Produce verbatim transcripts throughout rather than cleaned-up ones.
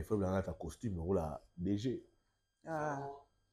frère dans ta costume ou la D G. Ah.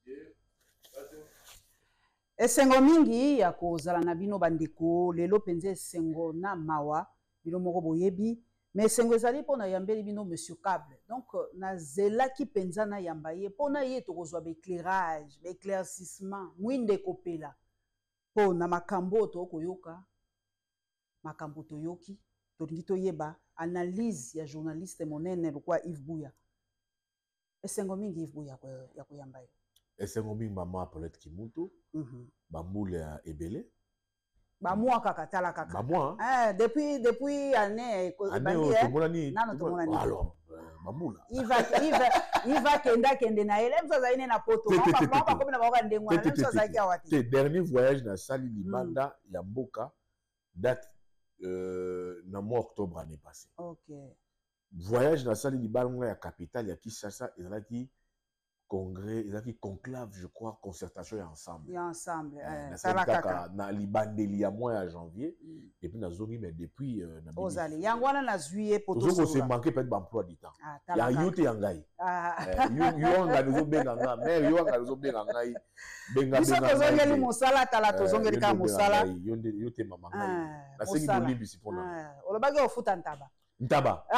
Esengo mingi ya kozala na bino bandeko lelo penze esengo na mawa bino moko boyebi mais esengo ezali pona yambeli bino monsieur Cable donc na zelaki penza na yamba ye pona ye tokozwa ba éclairage ba éclaircissement mwinde kopela pona makambo to koyoka makambo to yoki to ngi to yeba analyse ya journaliste monene lokwa Yves Buya esengo mingi Yves Buya ya koyamba ye esengo mingi mama Paulette Kimutu mhm bamboule ya ebele ba moi kaka tala kaka ba moi eh depuis depuis année année to monani nano to monani alors bamboula il va il va il va kenda kende na ele msaza ine na poto ba ba comme na ba ndengwa na msaza ki awati te dernier voyage na sali libanda ya mboka date euh, na mois octobre année passée. OK voyage na sali libanda ya capitale ya Kinshasa ezalaki congrès, ils ont dit conclave, je crois, concertation et ensemble. Et ensemble. Euh, ça la kaka. Na libandeli ya mois à janvier. Mm. Et puis na zongi mais depuis euh, na bibi. Ozali. Yangwana na juillet poto. Toujours qu'on se manquait peut-être d'emploi du temps. Ah, ya yote yangai. Ah. Yo yo anga nous benga nga. Mais yo anga nous benga ngai. Benga benga. Biso tozongi li musala tala tozongi ka musala. Yo yote mama ngai. Na sengi bolimbi sipona. Olobaki ofuta ntaba. Ntaba.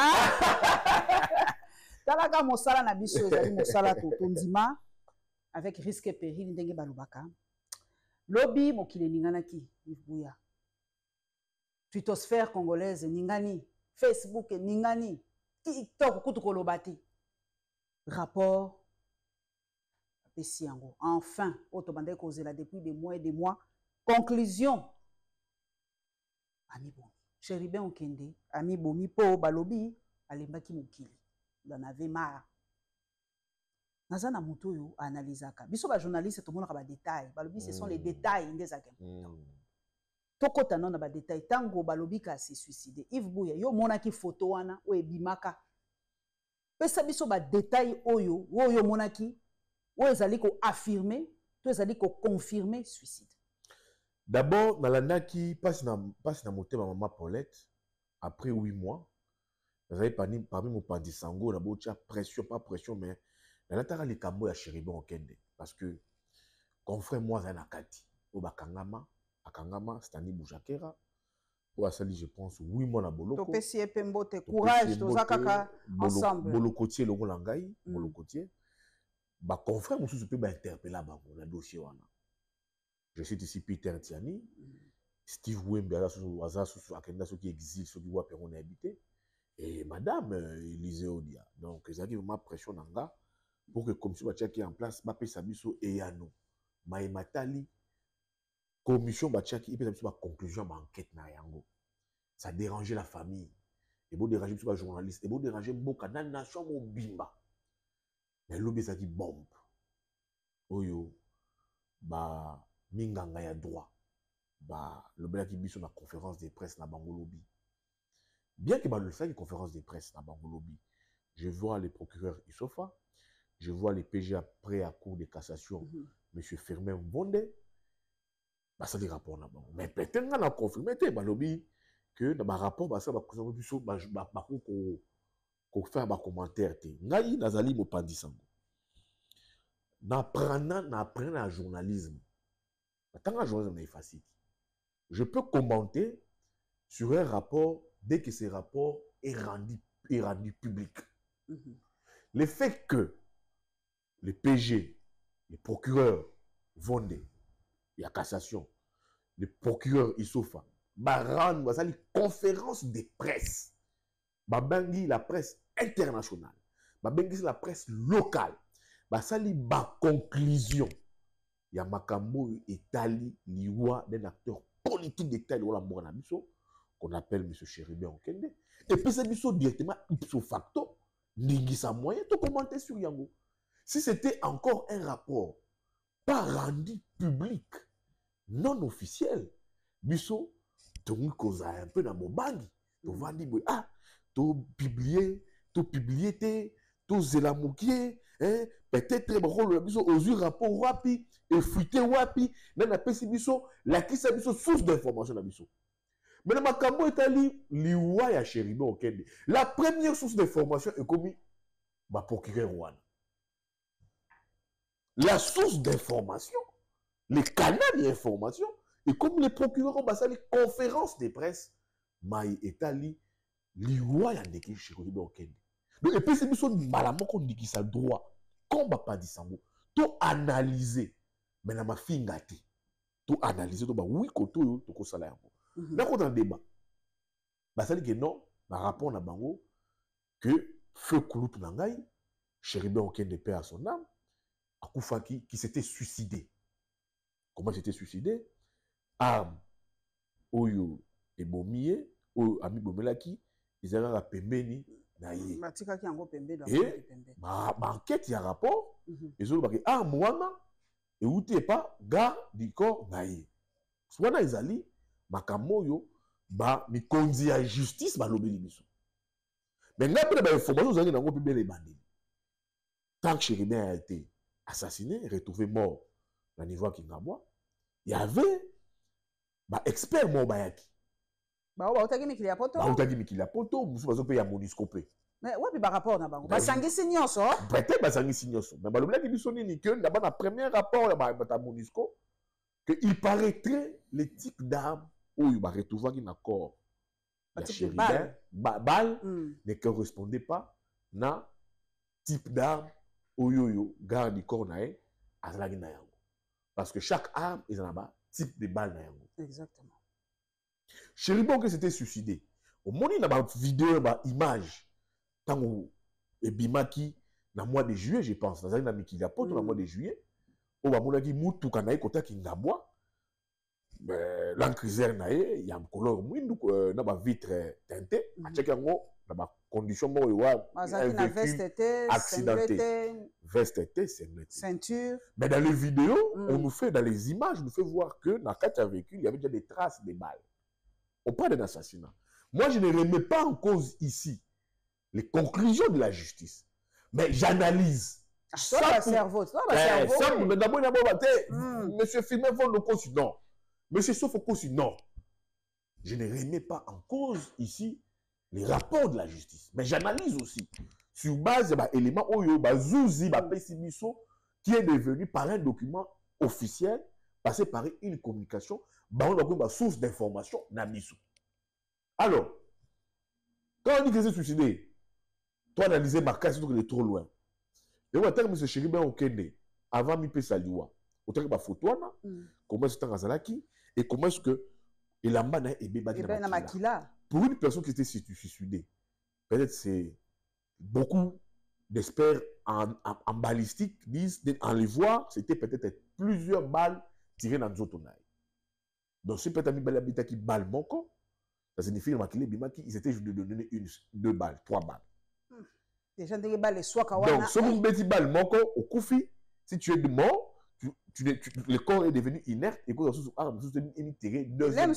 Talaka mosala na biso ezali mosala to tondima avec risque et péril ndenge balobaka lobi mokile ninganaki Yves Buya twittosphère congolaise ningani Facebook ningani TikTok kutu kolobati rapport apesi yango enfin oto bande kozela depuis des mois et des mois conclusion ami bomi Chéribin Okende ami bomi po balobi alembaki mokili d'en avait marre. Nazana mutoyo analysaka. Biso ba journaliste to monaka ba détails. Balobi ce sont les détails des importants. Toko tanon na ba détails tango balobi ka se suicider. Yves Buya yo monaki photo wana o ebimaka. Pesa biso ba détails oyo oyo monaki o ezali ko affirmer, to ezali ko confirmer suicide. D'abord nalandaki passe na passe na motema maman Paulette après huit mois. Vous avez parmi, parmi mon pandi sango, la bocha pression, pas pression, mais la natara les kambo ya Chéribin Okende. Parce que, confrère moi, c'est Nakati. Au Bakangama, Akangama, Stani Boujakera. Au Asali, je pense, oui, moi, na Boloko. Topesi Epembote, courage, Tozakaka, ensemble. Bolokotier, Logo Langai, Bolokotier. Bah, confrère, moi, je peux m'interpeller là-bas, dans le dossier. Je cite ici Peter Tiani, Steve Wembe, Azasu, Akenda, ceux qui exilent, ceux qui voient Perron habité. Et madame Élisée Odia. Donc, ils ont dit ma pression nanga pour que commission Bachia qui est en place, Mapé Sabiso et Yano. Maïmatali, commission Bachia qui est en conclusion de l'enquête na yango. Ça dérangeait la famille. Et beau déranger les journalistes. Et beau déranger beaucoup dans la nation mon bimba. Mais l'obé ça dit bombe. Oyo, bah, minganga ya droit. Bah, l'obé qui dit sur la conférence de presse na bango lobby. Bien que le fait une conférence de presse dans Bangolobi, je vois les procureurs Issofa, je vois les P G après à cour de cassation, mm -hmm. M. Firmin Mbonde, bah ça des rapports là-bas. Mais peut-être qu'on a confirmé Balobi que dans le rapport, bah ça va causer plus chaud, bah bah bah qu'on qu'on faire bah commentaire té. Ngai nazali mo pandisango. N'apprenant n'apprenant à journalisme. Tant que journalisme est facile. Je peux commenter sur un rapport dès que ce rapport est rendu, est rendu public. Mm-hmm. Le fait que les P G, les procureurs Vondé, il y a cassation, les procureurs Issofa, bah rendre bah, ça les conférences de presse, bah bengi la presse internationale, bah bengi la presse locale, bah ça les bah conclusion, il y a Makambo Etali liwa d'un acteur politique d'État de la Moranabiso qu'on appelle M. Chéribin Okende. Et puis c'est directement ipso facto, n'ingisa moyen de commenter sur Yango. Si c'était encore un rapport pas rendu public, non officiel, biso, tu as un peu dans mon bang, tu vas dire, ah, tu as publié, tu as publié, tu as zélamoukié, peut-être aux yeux rapport wapi, et fuité wapi, nan apesi biso, la qui sa biso source d'information na biso. Mais le Makambo est allé liwa ya Chéribin Okende. La première source d'information est commis bah procureur wana. La source d'information, les canaux d'information, et comme les procureurs ont passé les conférences de presse, maï etali, liwa yandeki Chérubin Okende. Donc, et puis c'est une malamon qu'on dit qui ça droit, comme pas dit ça, tout analyser, mais na ma fille gâtée, tout analyser, tout bah oui, koto yo, tout ça là. Là, quand on débat, bah ça dit que non, ma rapport na bango, que Feu Kouloup Nangaï, Chérubin Okende père à son âme, Akoufaki, qui s'était suicidé. Comment s'était suicidé? Arme, Oyo et Bomie, Oyo Ami Bomelaki, ils avaient la pembeni, naïe. Et ma enquête, il y a un rapport, ils ont dit, ah, moi, et où t'es pas, gars du corps, naïe. Soit ils allaient, ma kamoyo, bah, mi kondi à justice, bah, l'obéli biso. Mais là, après, bah, information, vous avez dans le les bandits. Tant que Chérubin a été assassiné, retrouvé mort dans le niveau à Kingaboua, il y avait bah, expert mort bayaki. Bah, on t'a dit qu'il y a poto. Bah, on t'a dit qu'il y a poto, vous savez qu'il y a moniscopé. Mais ouais, puis par rapport à bango. Bah, sangi signos, oh. Peut-être bah sangi signos. Mais bah, le blague qui sonne ni que d'abord dans le premier rapport bah bah monisco que il paraîtrait les types d'armes où il va retrouver qui d'accord. La Chérubin, balle ne correspondait pas na type d'arme où yo yo garde du corps naé à la guinayango. Parce que chaque arme est en bas type de balle nayango. Exactement. Chérubin que c'était suicidé. Au moment où il y a une vidéo, une image, tant où Ebimaki, dans le mois de juillet, je pense, dans un ami qui a pas dans le mois de juillet, au moment où il y a Moutou Kanaï, Kota Kingaboua, l'encriseur naïe, il y a un couleur mouindou, dans la vitre teintée, à checker en haut, dans la condition où il y a un véhicule accidenté. Veste était, ceinture. Mais dans les vidéos, mm. on nous fait, dans les images, on nous fait voir que dans quatre véhicules, il y avait déjà des traces de balles. On parle d'un assassinat. Moi, je ne remets pas en cause ici les conclusions de la justice. Mais j'analyse. Ça va cerveau. Ça va cerveau. Mais d'abord, d'abord, monsieur Filmé vont le cause. Non. Monsieur Sofokosi, non. Je ne remets pas en cause ici les rapports de la justice. Mais j'analyse aussi. Sur base de l'élément Oyo, Bazouzi, Pessimiso, qui est devenu par un document officiel, passé par une communication, on a une source d'information, Namiso. Alors, quand on dit que c'est suicidé, toi analyser ma case, c'est trop loin. Et moi, tant que M. Chérubin Okende, avant Mipé Saliwa, autant que ma photo, comment est-ce que et comment est-ce que il a mané et Makila. Pour une personne qui était suicidée, peut-être c'est beaucoup d'experts en, en, en balistique disent en les voir, c'était peut-être plusieurs balles tirées dans Zotonaï. Donc, si peut-être un habitat qui balle mon corps, ça signifie qu'ils étaient juste de donner une, deux balles, trois balles. Déjà, des balles, soit kawana. Donc, si vous mettez balle mon corps au koufi, si tu es mort, tu, tu, tu, le corps est devenu inerte et que vous avez tiré deuxième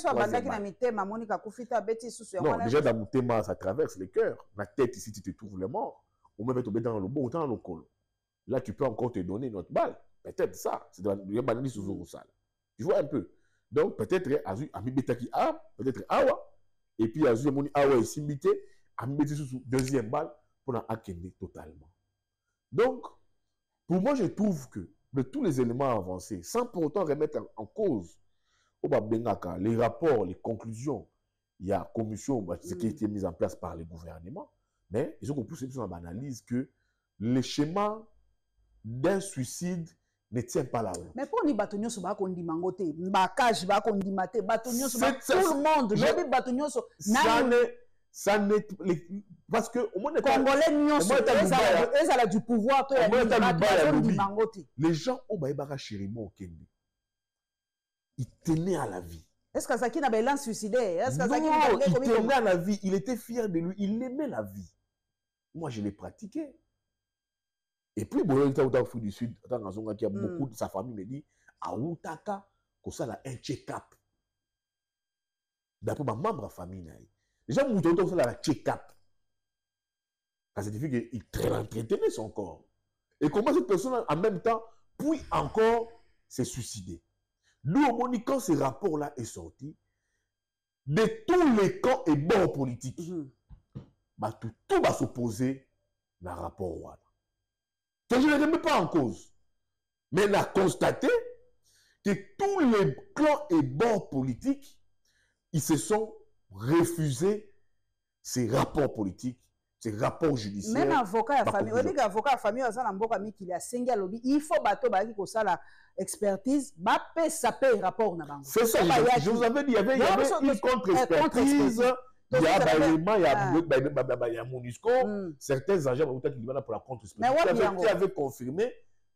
Non, déjà dans mon thème, ça traverse le cœur. La tête, ici, tu te trouves le mort. Ou même tomber dans le bon, dans le col. Là, tu peux encore te donner une autre balle. Peut-être ça. C'est dans le banani sous le sale. Tu vois un peu. Donc, peut-être, Azu, Ami Betaki A, peut-être Awa. Et puis, Azu, Amoni Awa et Simbité, Ami Betaki sous deuxième balle pour la Akende totalement. Donc, pour moi, je trouve que de tous les éléments avancés, sans pour autant remettre en, en cause les rapports, les conclusions, il y a une commission bah, mm. qui a été mise en place par le gouvernement, mais ils ont poussé dans l'analyse que le schéma d'un suicide ne tient pas la route. Mais pour nous, batonio so ba kondi mangote, bakage ba kondi mate, batonio so ba tout le monde, le batonio so ça ne ça ne parce que au moins Congolais nyonso ça a du pouvoir to les gens au baïbara Chérubin Okende il tenait à la vie. Est-ce que ça qui n'a pas l'an suicidé? Est-ce que ça qui n'a pas il tenait à la vie, il était fier de lui, il aimait la vie. Moi je l'ai pratiqué. Et puis bon, il était au Afrique du Sud, dans la zone qui a beaucoup de sa famille me dit à Outaka que ça a un check-up. D'après ma membre de famille déjà mon tonton ça la check-up. Ça signifie qu'il entretenait son corps. Et comment cette personne en même temps puis encore s'est suicidé. Nous, au moment quand ce rapport-là est sorti, de tous les camps et bords politiques, mm -hmm. bah, tout, tout va s'opposer dans le rapport. que je ne remets pas en cause. Mais on a constaté que tous les clans et bords politiques, ils se sont refusés ces rapports politiques, ces rapports judiciaires. Même avocat à famille, on dit qu'avocat à famille, on a mboka mi qu'il a sengi lobby, il faut bateau ba qui ça la expertise, ba pe ça paye rapport na bango. C'est ça, je, je vous avais dit, il y avait, il y avait une contre-expertise. Il y a des éléments, il y a il y a MONUSCO, certains agents qui viennent pour la contre-expertise qui avaient confirmé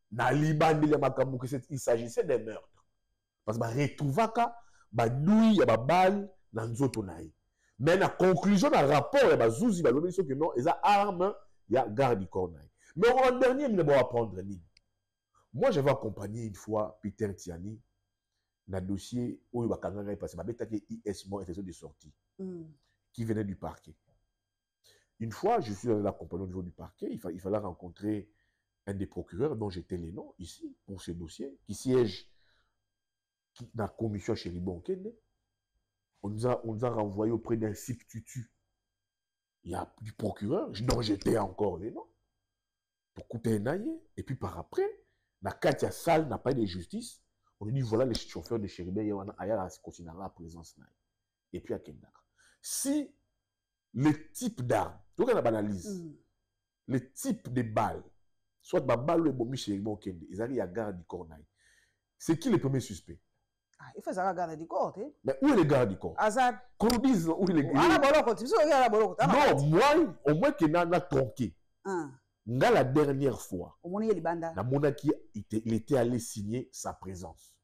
qu'il s'agissait des meurtres. Parce que retrouvaka ba douille ya ba balle dans nzoto naï. Mais la conclusion dans le rapport ya ba zouzi ba lobi que non, ils a arme ya garde du corps naï. Mais en dernier il ne va apprendre ni. Moi j'avais accompagné une fois Peter Tiani dans le dossier où il va kanganga parce que ba betaki I S mo était de sortie. Qui venait du parquet. Une fois, je suis allé l'accompagner au niveau du parquet, il, fa il fallait rencontrer un des procureurs dont j'étais les noms ici, pour ce dossier, qui siège qui, dans la commission chez Ribon Kende. On nous a, on nous a renvoyé auprès d'un substitut. Il y a du procureur, dont j'étais encore les noms, pour coûter un aïe. Et puis par après, dans Katia Salle n'a pas eu de justice. On nous dit voilà les chauffeurs de Chéribé, il y a un continuera la présence. Et puis à Kendaka. Si le type d'arme, donc on a analyse, mm. le type de balle, soit ma balle ou bomi chez Ribon Kende, ils arrivent à garde du corps. C'est qui le premier suspect? Ah, il faut ça garde du corps, hein? Mais où est le garde du corps? Azad. Qu'on nous dise où il est. Ah, non, moi, au moins qu'il a tronqué. Dans la dernière fois, la monarchie il était allé signer sa présence.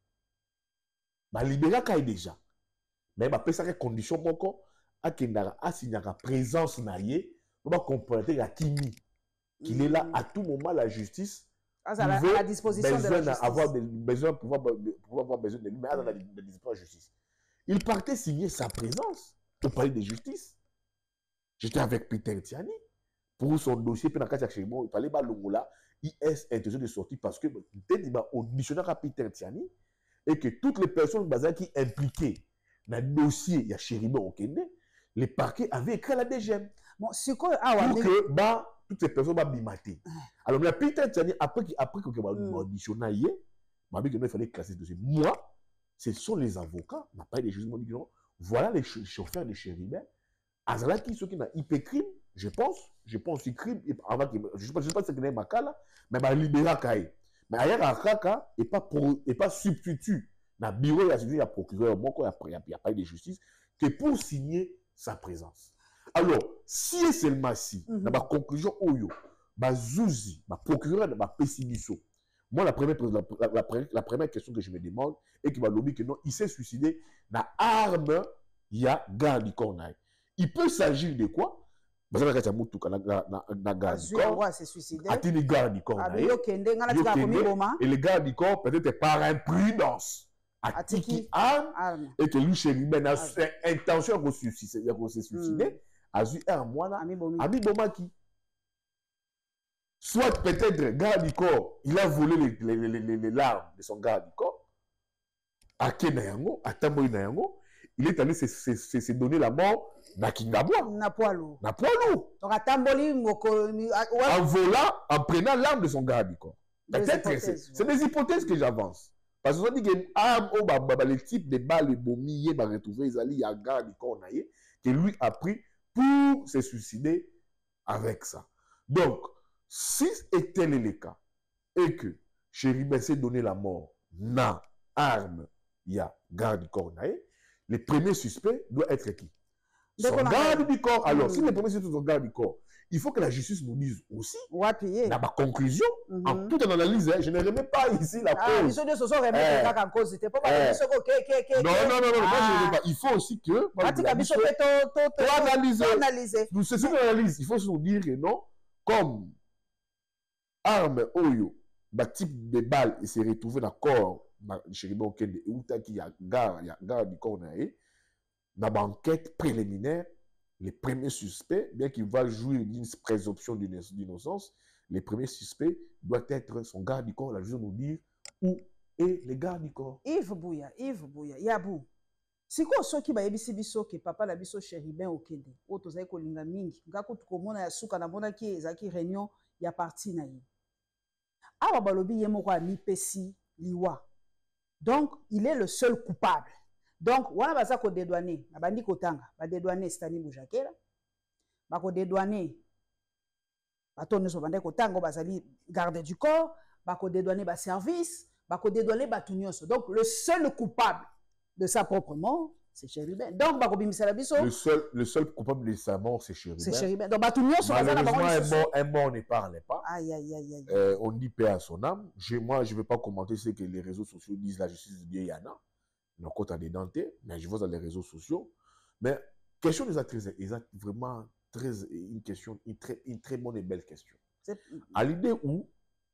Ma libéra quand déjà. Mais ma pesa que condition moko akendara a signé la présence naïe, on va comprendre la kimi qu'il est là à tout moment la justice. À la, à la disposition de la justice. Avoir des, besoin, pouvoir, pouvoir avoir besoin de lui, mais à la disposition de la justice. Il partait signer sa présence au palais de justice. J'étais avec Peter Tiani pour son dossier, puis dans le cas de il fallait pas l'ongola, I S interdit de sortir parce que peut-être qu'il auditionné à Peter Tiani et que toutes les personnes qui impliquées dans le dossier, il y a Chéribé au Kende, les parquets avaient écrit la D G M. Bon, c'est quoi? Ah ouais. Pour que, bah, toutes ces personnes vont bimater. Alors, mais Peter Tiani, après que m'a auditionné hier, m'a dit qu'il fallait classer ce dossier. Moi, ce sont les avocats, n'a pas eu des jugements, dit non, voilà les chauffeurs de Chéribé. Azalaki, ceux qui ont I P crime, je pense, je pense aussi crime, avant que, je ne sais pas ce qu'il y a Makala, mais il libéra Kaye. Mais ailleurs, à Kaka, et pas, pas substitut, dans le bureau, il y a substitut, il y a procureur, il n'y a pas eu de justice, que pour signer sa présence. Alors, si et seulement si, mm -hmm. dans ma conclusion, Oyo, ma Zouzi, ma procureur, ma Pessimiso, moi, la première, la, la, la, la première question que je me demande est qu'il m'a dit que non, il s'est suicidé dans l'arme, il y a garde du corps. Il peut s'agir de quoi? Parce que la garde du corps, c'est suicidé. Il garde du corps. Et le garde du corps, peut-être par imprudence, a tiki arme, et que lui, chez lui, a intention de se suicider, a vu un mois, ami Boma qui. Soit peut-être, garde du corps, il a volé les, les, les, les, les larmes de son garde du corps, à Kenayango, à Tamboy Nayango, il est allé se, se, se, se donner la mort à Kingabwa. Napoalou. Napoalou. Donc à Tamboli, en volant, en prenant l'arme de son garde du corps. Peut-être, c'est des hypothèses que j'avance. Parce que on dit que l'arme, oh, bah, bah, le type de balles, le bombier, va retrouver, ils allaient, il y a un garde du corps, que lui a pris pour se suicider avec ça. Donc, si était le cas, et que Chéribé s'est donné la mort, na arme, il y a garde du corps, le premier suspect doit être qui? Son garde du corps. Alors, mm. si le premier suspect est son garde du corps, il faut que la justice nous dise aussi, dans ma conclusion, mm -hmm. en toute analyse, hein, je ne remets pas ici la ah, cause. Eh. En cause. Eh. Non, non, non, non, ah. moi je ne remets pas. Il faut aussi que... Pour analyser. Nous, c'est une analyse. Il faut se dire que non, comme arme oyo, bah, type de balle, il s'est retrouvé dans le corps chez Ribon Kende, et où il y a garde, il y a garde du corps, dans l'enquête préliminaire, les premiers suspects, bien qu'il va jouir d'une présomption d'innocence, les premiers suspects doivent être son garde du corps, la juge nous dire où est le garde du corps. Yves Bouya, Yves Bouya, Yabou. Si quoi ce qui va ébisser biso que papa la biso Chéribé au Kende, auto zai ko linga mingi, ngako tukomona ya suka na mona ki ezaki réunion ya parti na yi. awa balobi ye moko amipesi liwa. Donc il est le seul coupable. Donc wana baza ko dédouaner na bandi kotanga ba dédouaner Stani Boujakela ba ko dédouaner bato nyonso bandi kotanga bazali garde du corps ba ko dédouaner ba service ba ko dédouaner bato nyonso. Donc le seul coupable de sa propre mort c'est Chérubin. Donc ba ko bimisala biso le seul le seul coupable de sa mort c'est Chérubin. C'est Chérubin. Donc bato nyonso bazala ba un mort un mort ne parle pas. Aïe aïe aïe aïe. Euh, on dit paix à son âme. Je, moi je vais pas commenter ce que les réseaux sociaux disent, la justice de Dieu Yana. Donc, quand on est denté, mais je vois dans les réseaux sociaux. Mais, question des actrices, ils ont vraiment très, une question, une très, une très bonne et belle question. À l'idée où,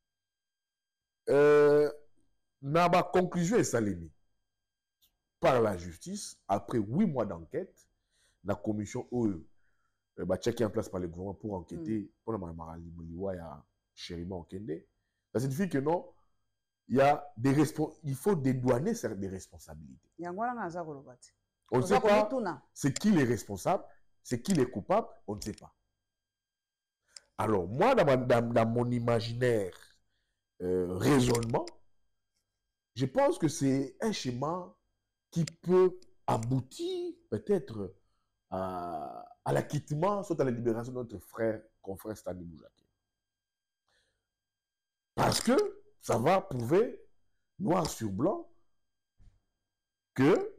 euh, n'a pas conclusion et salémé par la justice, après huit mois d'enquête, la commission où, euh, bah, checké en place par le gouvernement pour enquêter, mm. pour la Marali Moliwa, il y a Chérima Okende. Ça signifie que non, il y a des respons- il faut dédouaner des responsabilités. On ne sait pas c'est qui les responsables, c'est qui les coupables, on ne sait pas. Alors, moi, dans, ma, dans, dans mon imaginaire euh, raisonnement, je pense que c'est un schéma qui peut aboutir peut-être à, à l'acquittement, soit à la libération de notre frère, confrère Stani Boujakela. Parce que ça va prouver, noir sur blanc, que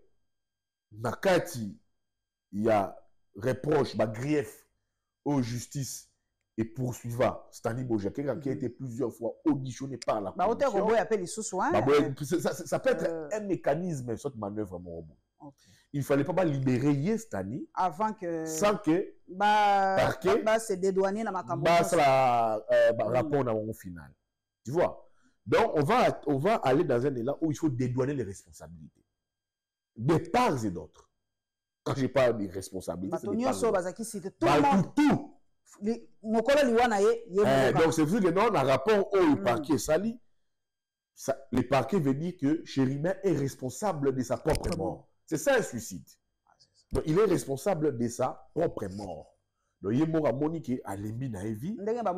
Nakati, il y a reproche, bah, grief aux justices et poursuivant Stani Boujakela, mm-hmm. qui a été plusieurs fois auditionné par la bah, commission. Bah, ça, ça, ça peut être euh... un mécanisme, une sorte de manœuvre, mon robot. Okay. Il ne fallait pas libérer Stani avant que sans que bah, parquet bah, c'est dédouané dans ma campagne. Bah, ça la euh, bah, mm. rapport au final. Tu vois? Donc, on va, on va aller dans un élan où il faut dédouaner les responsabilités. De part et d'autre. Quand je parle des responsabilités, c'est de part et d'autre. Tout. Eh, donc, c'est vrai que dans le rapport au mm. parquet Sali, ça, le parquet veut dire que Chérubin est responsable de sa propre mort. C'est ça un suicide. Donc, il est responsable de sa propre mort. Donc, il est mort à Monique à Lembi Naevi. Il y a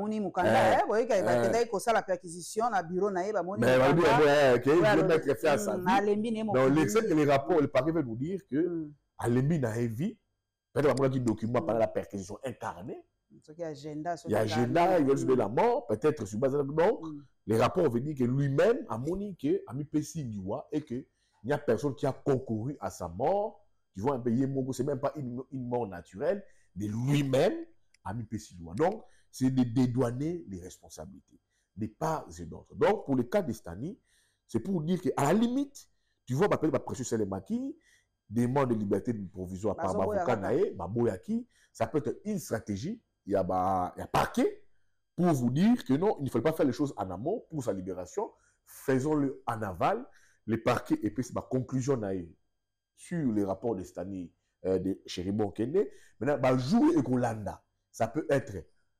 des la perquisition na bureau na ba moni. Mais le mec fait à sa vie. Donc, l'excès que les rapports, le parquet veut nous dire que à Lembi Naevi, peut-être qu'il y a des documents pendant la perquisition incarnée. Il y a agenda, il y a agenda, il veut de la mort, peut-être sur base de donc, les rapports veulent dire que lui-même a Monique a mis Pessi Niwa et que il n'y a personne qui a concouru à sa mort. Tu vois un pays Mongo, c'est même pas une, une mort naturelle. De lui-même, Ami Pessilwa. Donc, c'est de dédouaner les responsabilités, des parts et d'autres. Donc, pour le cas de Stani, c'est pour dire qu'à la limite, tu vois, m'appelle ma précieuse Selemaki, demande de liberté provisoire par Bavoka Nae, Maboyaki, ça peut être une stratégie, il y a, bah, il y a parquet, pour vous dire que non, il ne faut pas faire les choses en amont pour sa libération, faisons-le en aval, les parquets, et puis c'est ma conclusion Nae sur les rapports de Stani. Euh, de Chérubin Okende. Maintenant, bah, jour et Golanda, ça peut être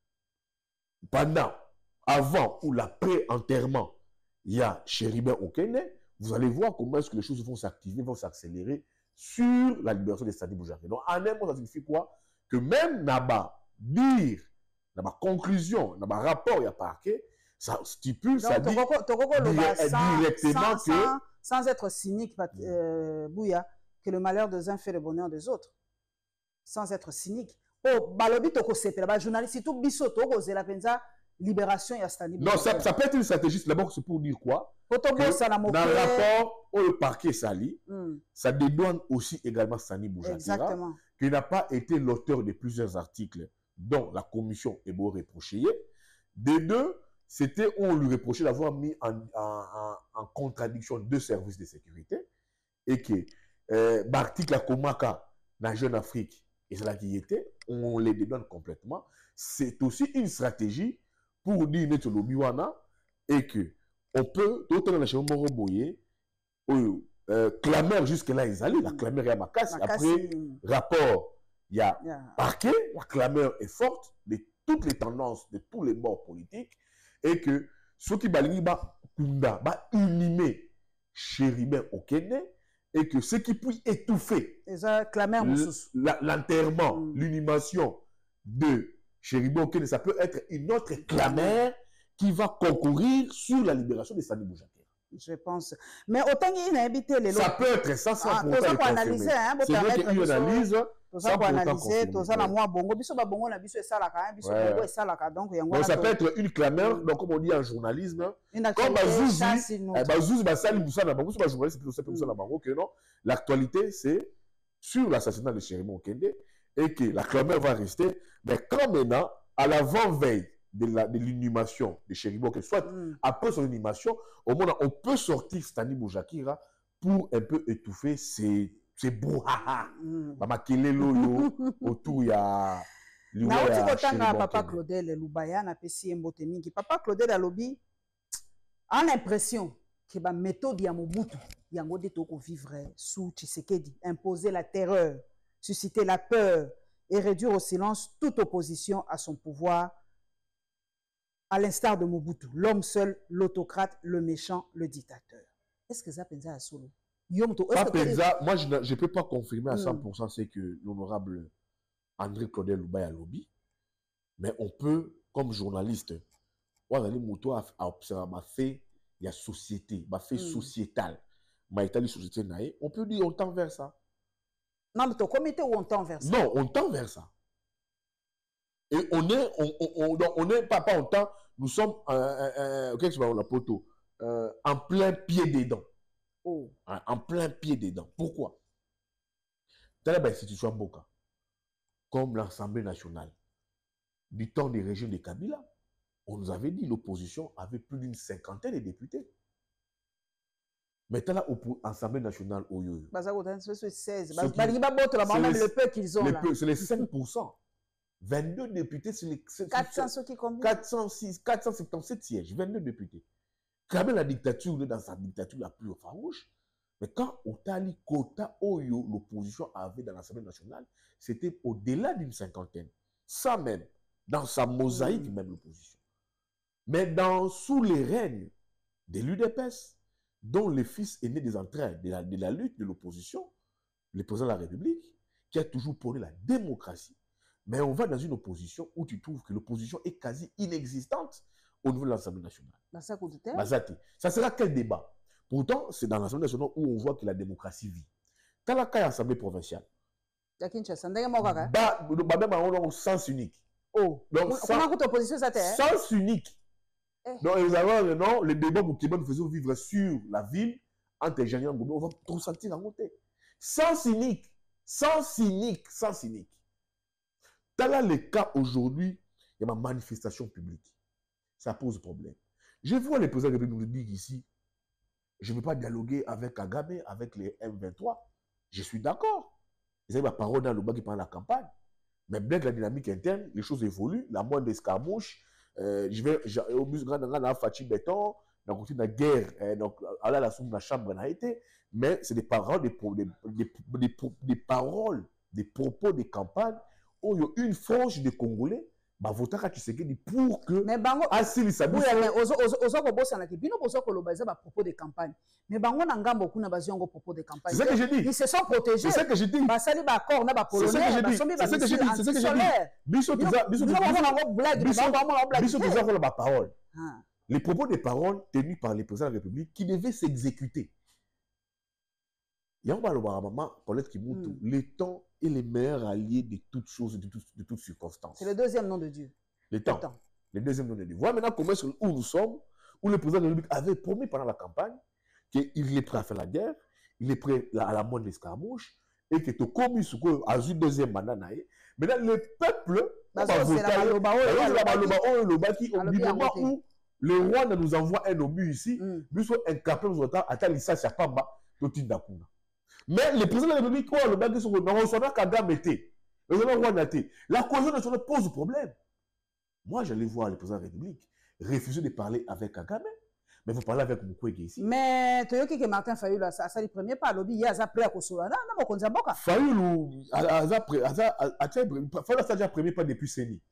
pendant, avant ou l'après-enterrement, il y a Chérubin Okende. Vous allez voir comment est-ce que les choses vont s'activer, vont s'accélérer sur la libération de Stani Boujakela. Donc, en un mot, ça signifie quoi? Que même Naba dire, Naba conclusion, Naba rapport, il y a parquet, ça stipule, ça dit directement que... Sans être cynique, euh, Bouya, que le malheur des uns fait le bonheur des autres. Sans être cynique. Oh, balobi toko sepela, ba journaliste, surtout biso toko la penza libération et Stani. Non, ça, ça peut être une stratégie. D'abord, c'est pour dire quoi? Que dans le rapport où le parquet Sali, mm. ça dédouane aussi également Stani Boujakela. Exactement. Qui n'a pas été l'auteur de plusieurs articles dont la commission est beau reprocher. Des deux, c'était où on lui reprochait d'avoir mis en, en, en, en contradiction deux services de sécurité et que Euh, l'article à Komaka dans Jeune Afrique, et c'est là qui était, on les dédouane complètement. C'est aussi une stratégie pour dire notre Lobiwana et que on peut, d'autres dans la chambre Moroboye, euh, clameur jusque-là, ils allaient, la clameur est à Makassi. Après, rapport, il y a yeah. parquet, la clameur est forte de toutes les tendances, de tous les bords politiques, et que ceux qui balingi ba kunda, ba inhumé Chérubin Okende, et que ce qui peut étouffer l'enterrement, mm. l'inhumation de Chérubin Okende, ça peut être une autre clameur qui va concourir sur la libération de Sani Boujakera. Je pense. Mais autant qu'il a habité les Ça peut être ça sans ah, pour autant le analyser, hein, c'est vrai qu'il y a une analyse sans pour analyser, tout ça, la moi, bongo, biso ba bongo, na biso et ça la quand biso bongo et ça la donc donc ça peut être une clameur, donc comme on dit en journalisme, comme Bazouzi, Bazouzi, Basali Moussa, na bango, c'est pas journaliste, c'est pour ça na bango que non. L'actualité c'est sur l'assassinat de Chérimon Okende et que la clameur va rester, mais quand maintenant à l'avant-veille de l'inhumation de Chérimon, que soit mm. après son inhumation, au moins on peut sortir Sani Boujakera pour un peu étouffer ces ces brouhaha. Mama Kelelo autour il y a na oti kotanga papa Claudel Lubaya na pesi mbote mingi. Papa Claudel alobi a l'impression que ba méthode ya Mobutu yango de toko vivre sous Tshisekedi, imposer la terreur, susciter la peur et réduire au silence toute opposition à son pouvoir. À l'instar de Mobutu, l'homme seul, l'autocrate, le méchant, le dictateur. Est-ce que ça pense à solo? Pas penza, moi je ne peux pas confirmer à cent pour cent ce que l'honorable André Claudel Lubaya lobby, mais on peut, comme journaliste, on a observé ma fait, il y a société, ma fait sociétal, ma état de société naïe, on peut dire on tend vers ça. Non, mais ton comité ou on tend vers ça? Non, on tend vers ça. Et on est, on, on, on, on est pas, pas en temps, nous sommes euh, euh, okay, la poteau, euh, en plein pied des dents. Oh. En plein pied des dents. Pourquoi? Dans l'institution Boka, comme l'Assemblée nationale, du temps des régions de Kabila, on nous avait dit l'opposition avait plus d'une cinquantaine de députés. Maintenant, l'Assemblée nationale, c'est seize. Le peu qu'ils ont là. C'est les cinq pour cent. vingt-deux députés sur les quatre cents ceux qui combien? quatre cent six, quatre cent soixante-dix-sept sièges, vingt-deux députés. Kabila la dictature, on est dans sa dictature la plus farouche. Mais quand Otali Kota Oyo, l'opposition avait dans l'Assemblée nationale, c'était au-delà d'une cinquantaine. Ça même, dans sa mosaïque mmh. même l'opposition. Mais dans, sous les règnes de l'U D P S, dont le fils est né des entrailles de la, de la lutte de l'opposition, le président de la République, qui a toujours prôné la démocratie. Mais on va dans une opposition où tu trouves que l'opposition est quasi inexistante au niveau de l'Assemblée nationale. Bazati. Ça sera quel débat? Pourtant, c'est dans l'Assemblée nationale où on voit que la démocratie vit. Dans la cas Assemblée provinciale, bah, même en sens unique. Oh, donc sens unique. Eh. Donc, nous avons non, le débat pour Québec nous faisons vivre sur la ville entre Jean-Yann Goubé, on va tout sentir en monter. Sens unique, sens unique, sens unique. Dans les cas aujourd'hui, il y a ma manifestation publique. Ça pose problème. Je vois les présidents de la République ici. Je ne veux pas dialoguer avec Kagame, avec les M vingt-trois. Je suis d'accord. Ils ont ma parole dans le bas qui parle de la campagne. Mais bien que la dynamique interne, les choses évoluent. La moindre escarmouche, euh, je vais au bus grand dans la Fatih Béton, dans le côté de la guerre, euh, donc à la somme de la chambre n'a été. Mais c'est des paroles, des, des, des, des, des paroles, des propos de campagne où il y a une frange de Congolais. Bah voter à Tshisekedi pour que mais bango asili sabi oui mais ozo ozo ozo ko bossa na ki bino bozo ko lobaza ba propos de campagne mais bango na ngambo kuna baziongo propos de campagne c'est ce que je dis ils se sont protégés c'est ce que je dis ba sali ba accord na ba polonais ba sombi ba c'est ce que je dis c'est ce que je dis biso tuza biso tuza ko la parole les propos des paroles tenus par les présidents de la République qui devaient s'exécuter. Yango ba loba maman Paulette Kimutu le temps est le meilleur allié de toutes choses, de, tout, de toutes circonstances. C'est le deuxième nom de Dieu. Le temps. Le, temps. Le deuxième nom de Dieu. Voilà maintenant comment où nous sommes, où le président de la République avait promis pendant la campagne qu'il est prêt à faire la guerre, il est prêt à la moindre escarmouche, et que tout comme il a eu deuxième mandat. Maintenant, le peuple va voter. Où le roi nous envoie un obus ici, nous sommes incapables de voter à Talissa Chapamba, Totindakuna. Mais le président de la République, quoi, le bac de son reçoit Kagame était. La cohésion nationale pose problème. Moi, j'allais voir le président de la République refuser de parler avec Kagame, mais vous parlez avec Mukwege ici. Mais tu as dit que Martin Fayulu a ça le premier pas, lobby, il y a ça prêt à Kosola. Non, non, on a boka. Fayulu a ça prêt, a ça Fayulu a déjà premier pas depuis Séni.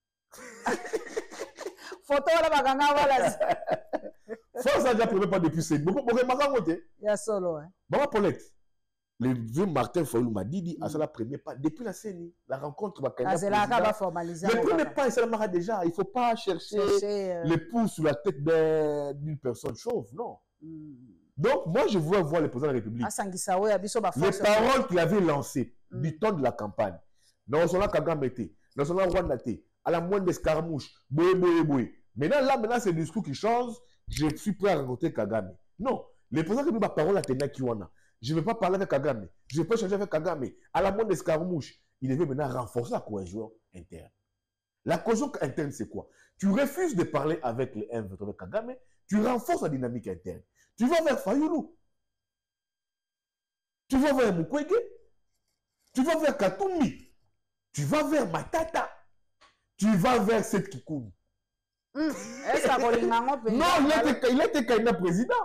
Photo là, baganga voilà. Fayulu a déjà premier pas depuis Séni. Beaucoup beaucoup magangote. Il y a solo hein. Maman Paulette. le vieux Martin Fayulu m'a dit, dit, à ça la première pas, depuis la C N I, la rencontre, ah, c'est là qu'on va formaliser. Le premier pas, c'est la déjà. Il ne faut pas chercher, chercher euh... les pouces sous la tête d'une personne chauve, non. Mm. Donc, moi, je voulais voir le président de la République. Ah, les paroles qu'il avait lancées mm. du temps de la campagne. Non, on a Kagame, non, on a Rwanda, à la moindre escarmouche, boé, boé, boé. Maintenant, là, maintenant, c'est le discours qui change. Je suis prêt à rencontrer Kagame. Non, le président de la République, ma parole à tenir Kiwana. Je ne vais pas parler avec Kagame. Je ne vais pas changer avec Kagame. À la moindre escarmouche, il devait maintenant renforcer la cohésion interne. La cohésion interne, c'est quoi? Tu refuses de parler avec les M vingt-trois avec Kagame, tu renforces la dynamique interne. Tu vas vers Fayulu. Tu vas vers Mukwege. Tu vas vers Katumbi. Tu vas vers Matata. Tu vas vers Seth Kikouni. Mm. Non, il était candidat président.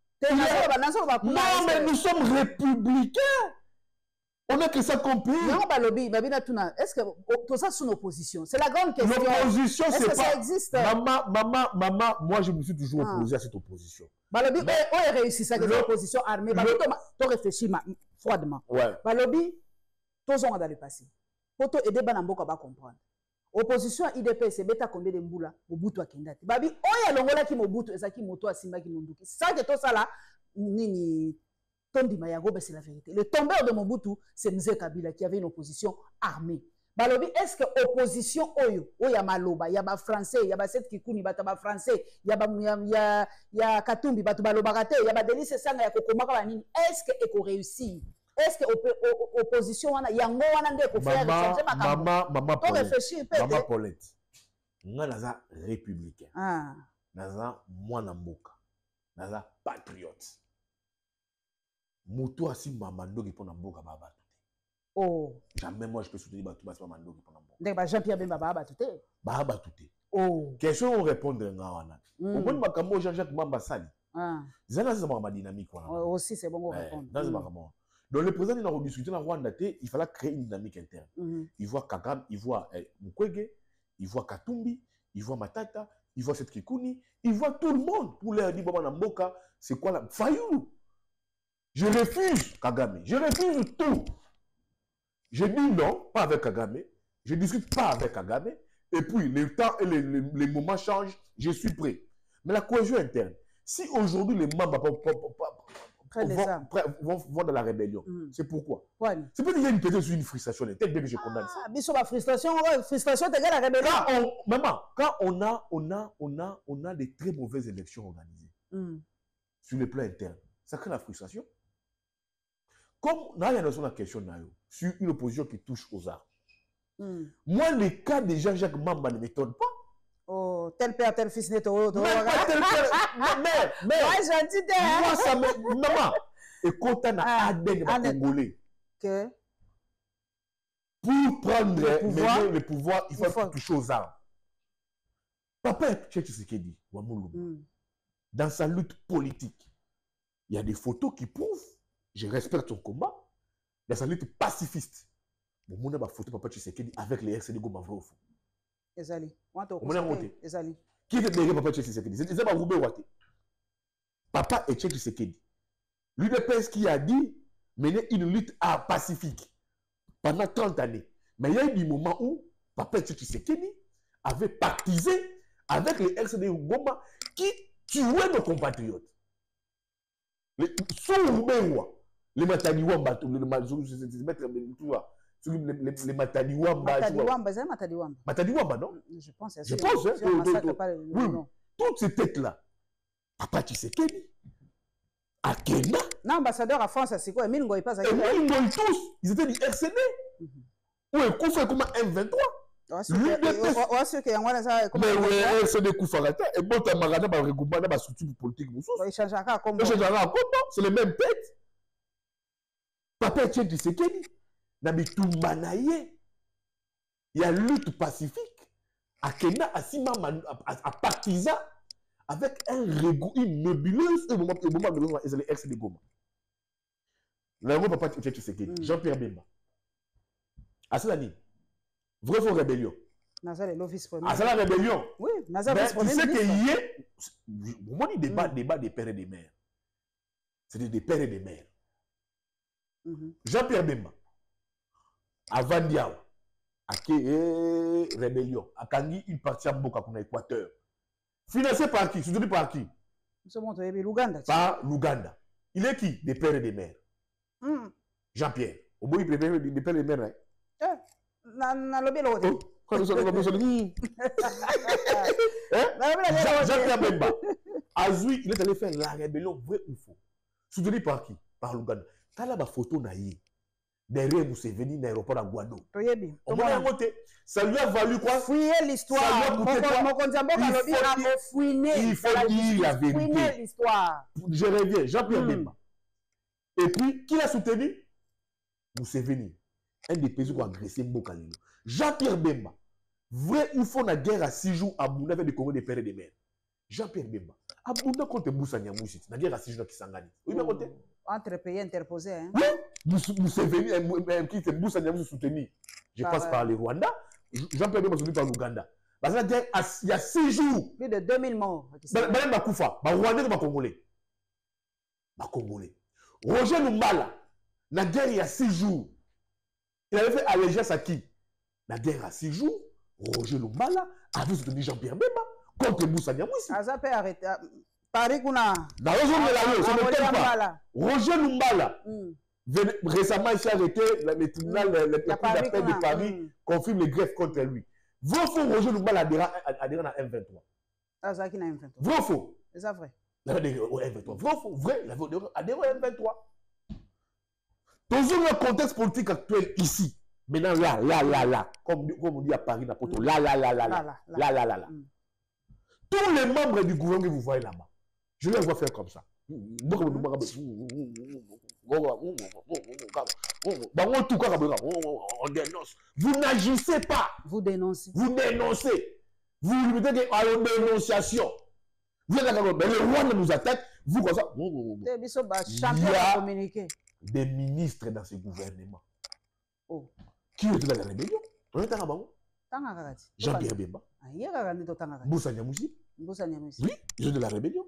Non, mais nous sommes républicains. On a que ça compris. Est-ce que tout ça c'est une opposition? C'est la grande question. L'opposition, c'est pas... ça existe? Maman, maman, maman, moi je me suis toujours opposé ah. à cette opposition. Balobi, on a réussi ça, des oppositions armées. Balobi, tu réfléchis froidement. Ouais. Balobi, tous ont dans le passé. Pour aider Banamboka à comprendre. Opposition I D P S, beta combien de mboula, Mobutu a kendati. Babi, oya longola ki Mobutu, ezaki moto asimba ki Monduki. Ça que tout ça là, nini, Tondi Mayago, c'est la vérité. Le tombeur de Mobutu, c'est Mzee Kabila qui avait une opposition armée. Balobi, est-ce que opposition oyo, oya maloba, yaba français, yaba Seth Kikouni, bataba français, yaba ya ya Katumbi, batu balobakate, yaba Delice Sanga ya kokomaka banini, est-ce que eko réussir? Est-ce que l'opposition a yango wana ndeko faire changer ma maman maman réfléchir peut-être maman Paulette nga naza républicain ah naza mwana mboka naza patriote mutu asi mama ndoki pona mboka baba tout oh jamais moi je peux soutenir batu basi mama ndoki pona mboka ndeka Jean-Pierre Bemba baba tout baba tout oh question on répondre nga wana au bon makambo Jean-Jacques Mamba sali ah zana za ma dynamique wana aussi c'est bon on répondre dans makambo. Donc, le président a discuté dans Rwanda, il fallait créer une dynamique interne. Mm-hmm. Il voit Kagame, il voit eh, Mukwege, il voit Katumbi, il voit Matata, il voit Seth Kikouni, il voit tout le monde pour leur dire Baba Namboka, c'est quoi la Fayulu. Je refuse Kagame, je refuse tout. Je dis non, pas avec Kagame, je ne discute pas avec Kagame, et puis le temps et les, les, les moments changent, je suis prêt. Mais la cohésion interne, si aujourd'hui les membres Vont, vont, vont dans la rébellion. Mm. C'est pourquoi ouais. C'est peut-être qu'il y a une, peut-être une frustration, peut-être que je condamne ça. Ah, mais sur la frustration, ouais, frustration, t'es la rébellion. Quand on, maman, quand on a, on a, on a, on a des très mauvaises élections organisées mm. sur le plan interne, ça crée la frustration. Comme on a la question sur une opposition qui touche aux arts. Mm. Moi, le cas de Jean-Jacques Mamba ne m'étonne pas. Oh, tel père, tel fils n'est au Mais pas tel père, mère, mère. Ouais, gentil, moi, ça me... Maman, et quand on a adhéré à Congolais, que pour prendre le pouvoir, le pouvoir il faut, il faut toucher aux armes. Papa, c'est ce qu'il dit, dans sa lutte politique, il y a des photos qui prouvent, je respecte son combat, dans sa lutte pacifiste. Mon a photo Papa Tshisekedi avec les R C D Goma vrai au fond. Ezali. Ezali. Qui était derrière Papa Tshisekedi? C'est pas Roubé Ouate. Papa et Tshisekedi. L'U D P S qui a dit mener une lutte à pacifique pendant trente années. Mais il y a eu des moments où Papa Tshisekedi avait pactisé avec les R C D Goma qui tuaient nos compatriotes. Les Sourbewa, les Mataniwamba, les les Mataniwamba. Mataniwamba, c'est Mataniwamba. Mataniwamba, non? Je pense. Je pense, hein. Oui, toutes ces têtes-là. Papa Tshisekedi, à Kenya. Non, ambassadeur à France, c'est quoi? Mingo, il passe à Kenya. Mingo, tous, ils étaient du R C D. Ou un coup fait comme un M vingt-trois. Mais oui, R C D coup farata. Et bon, t'as marada, bah, regroupement, bah, structure politique, il changera comme. Il changera comme c'est les mêmes têtes. Papa Tshisekedi. Il y a lutte pacifique à Kenya, à Sima, à Partisan, avec un régou, une nébuleuse, et au moment de c'est les ex de Goma. Le roi Papa Tshisekedi, Jean-Pierre Bemba. À cela dit, vrai faux rébellion. À cela rébellion. Oui, mais tu sais qu'il y a, on dit débat, débat des pères et des mères. C'est des pères et des mères. Mhm. Jean-Pierre Bemba. Avant Diawa. Ake eh, rébellion. Akangi une partie à Mboka pour l'Équateur. Financé par qui? Soutenu par qui? L'Ouganda. Par l'Ouganda. Il est qui? Des pères et des mères. Mm. Jean-Pierre. Au bout, il préfère des pères et des mères. Eh, na na lobby l'autre. Oh, quand nous sommes là, Jean-Pierre Bemba. Azoui, il est allé faire la rébellion, vrai ou faux? Soutenu par qui? Par l'Ouganda. T'as là ma photo naïe. Derrière Mousseveni, l'aéroport à Guado. Ça lui a valu quoi? Fouiller l'histoire. Il faut dire la vérité. L'histoire. Je reviens, Jean-Pierre mm. Bemba. Et puis, qui l'a soutenu? Mousseveni. Un des pays qui a agressé Mboka Lelo. Jean-Pierre Bemba. Vrai ou faux, la guerre à six jours à Bouna avec des Congolais des pères et des mères. Jean-Pierre Bemba. À Bouna contre Moussa Nyamouchi. La guerre à six jours qui s'engage. Oui, bien côté. Entre pays interposés. Hein? Oui. Mousseveni, qui c'est Moussa Nyamouchi soutenu. Je passe par le Rwanda. Jean-Pierre Bemba soutenu par l'Ouganda. Parce que la guerre, il y a six jours. Plus de deux mille morts. Balem Bakoufa. Rwandais et Congolais. Congolais. Roger Lumbala. La guerre, il y a six jours. Il avait fait allégeance à qui? La guerre à six jours. Roger Lumbala avait soutenu Jean-Pierre Bemba contre Moussa Nyamouchi. Azape arrêté. Paris Kuna. La raison de la loi, ça ne t'aime pas. Roger Lumbala. Récemment, il s'est arrêté. Le tribunal, le tribunal d'appel de Paris confirme les greffes contre lui. Vrai ou faux, Roger Lumbala adhérent à M vingt-trois. Ah, ça qui n'a M vingt-trois. Vrai ou faux? C'est ça vrai. Vrai ou faux? Vrai ou faux? Vrai. Adhérent à M vingt-trois. Dans un contexte politique actuel ici, maintenant là, là, là, là, comme, comme on dit à Paris, n'importe où, là, là, là, là, là, là, là, là, là. Tous les membres du gouvernement que vous voyez là-bas, je les vois faire comme ça. On dénonce. Vous n'agissez pas. Vous dénoncez. Vous dénoncez. Vous limitez à une dénonciation. Vous êtes d'accord, mais le roi nous attaque. Vous comme ça. Il y a des ministres dans ce gouvernement. Oh. Qui est dans la rébellion? On est en Jean-Pierre Bemba. Moussa Nyamouchi. Oui, ils sont de la rébellion.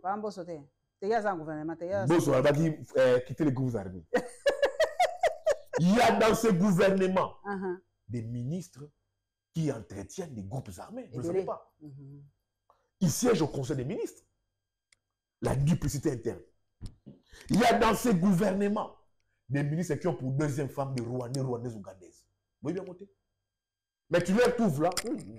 Bosso va quitter le gouvernement armés. Il y a dans ce gouvernement uh -huh. des ministres qui entretiennent des groupes armés. Vous ne le savez pas. Uh -huh. Ils siègent au conseil des ministres. La duplicité interne. Il y a dans ce gouvernement des ministres qui ont pour deuxième femme des Rwandais, Rwandaises, Ougandaises. Vous voyez bien monter? Mais tu les trouves là.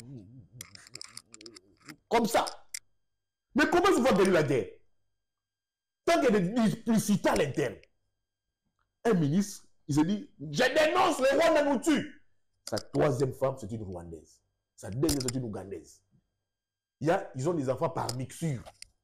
Comme ça. Mais comment se va gagner la guerre? Tant qu'il y a des duplicités à l'interne. Un ministre, il se dit, je dénonce, les Rwandais nous tuent. Sa troisième femme, c'est une Rwandaise. Sa deuxième, c'est une Ougandaise. Il y a, ils ont des enfants par mixture.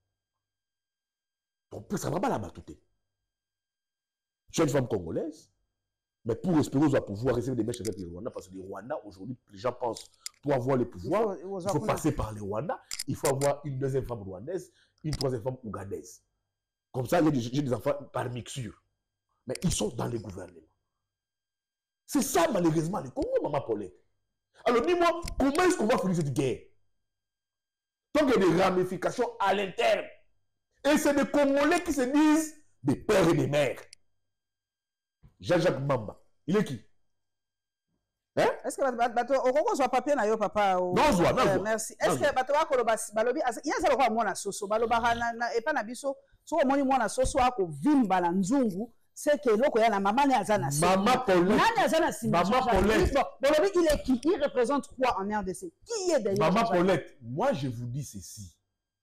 Donc, ça ne va pas la battre. Je suis une femme congolaise, mais pour espérer on va pouvoir recevoir des mèches avec les Rwandais, parce que les Rwandais, aujourd'hui, les gens pensent, pour avoir le pouvoir, il faut, il faut passer par les Rwandais, il faut avoir une deuxième femme rwandaise, une troisième femme ougandaise. Comme ça, j'ai des enfants par mixture. Mais ils sont dans les gouvernements. C'est ça, malheureusement, le Congo, Maman Paulette. Alors, dis-moi, comment est-ce qu'on va finir cette guerre? Tant qu'il y a des ramifications à l'interne. Et c'est des Congolais qui se disent des pères et des mères. Jean-Jacques Mamba, il est qui? Hein? Est-ce que bato okoko soit papier na yo papa o non soit non merci. Est-ce que bato ba koloba balobi il y a ça ko mona soso baloba na et pas na biso so moni mona soso ako vimba na nzungu c'est que loko ya na maman na azana Maman Paulette nani azana simba Maman Paulette balobi il est qui? Il représente quoi en R D C? Qui est derrière Maman Paulette? Moi je vous dis ceci,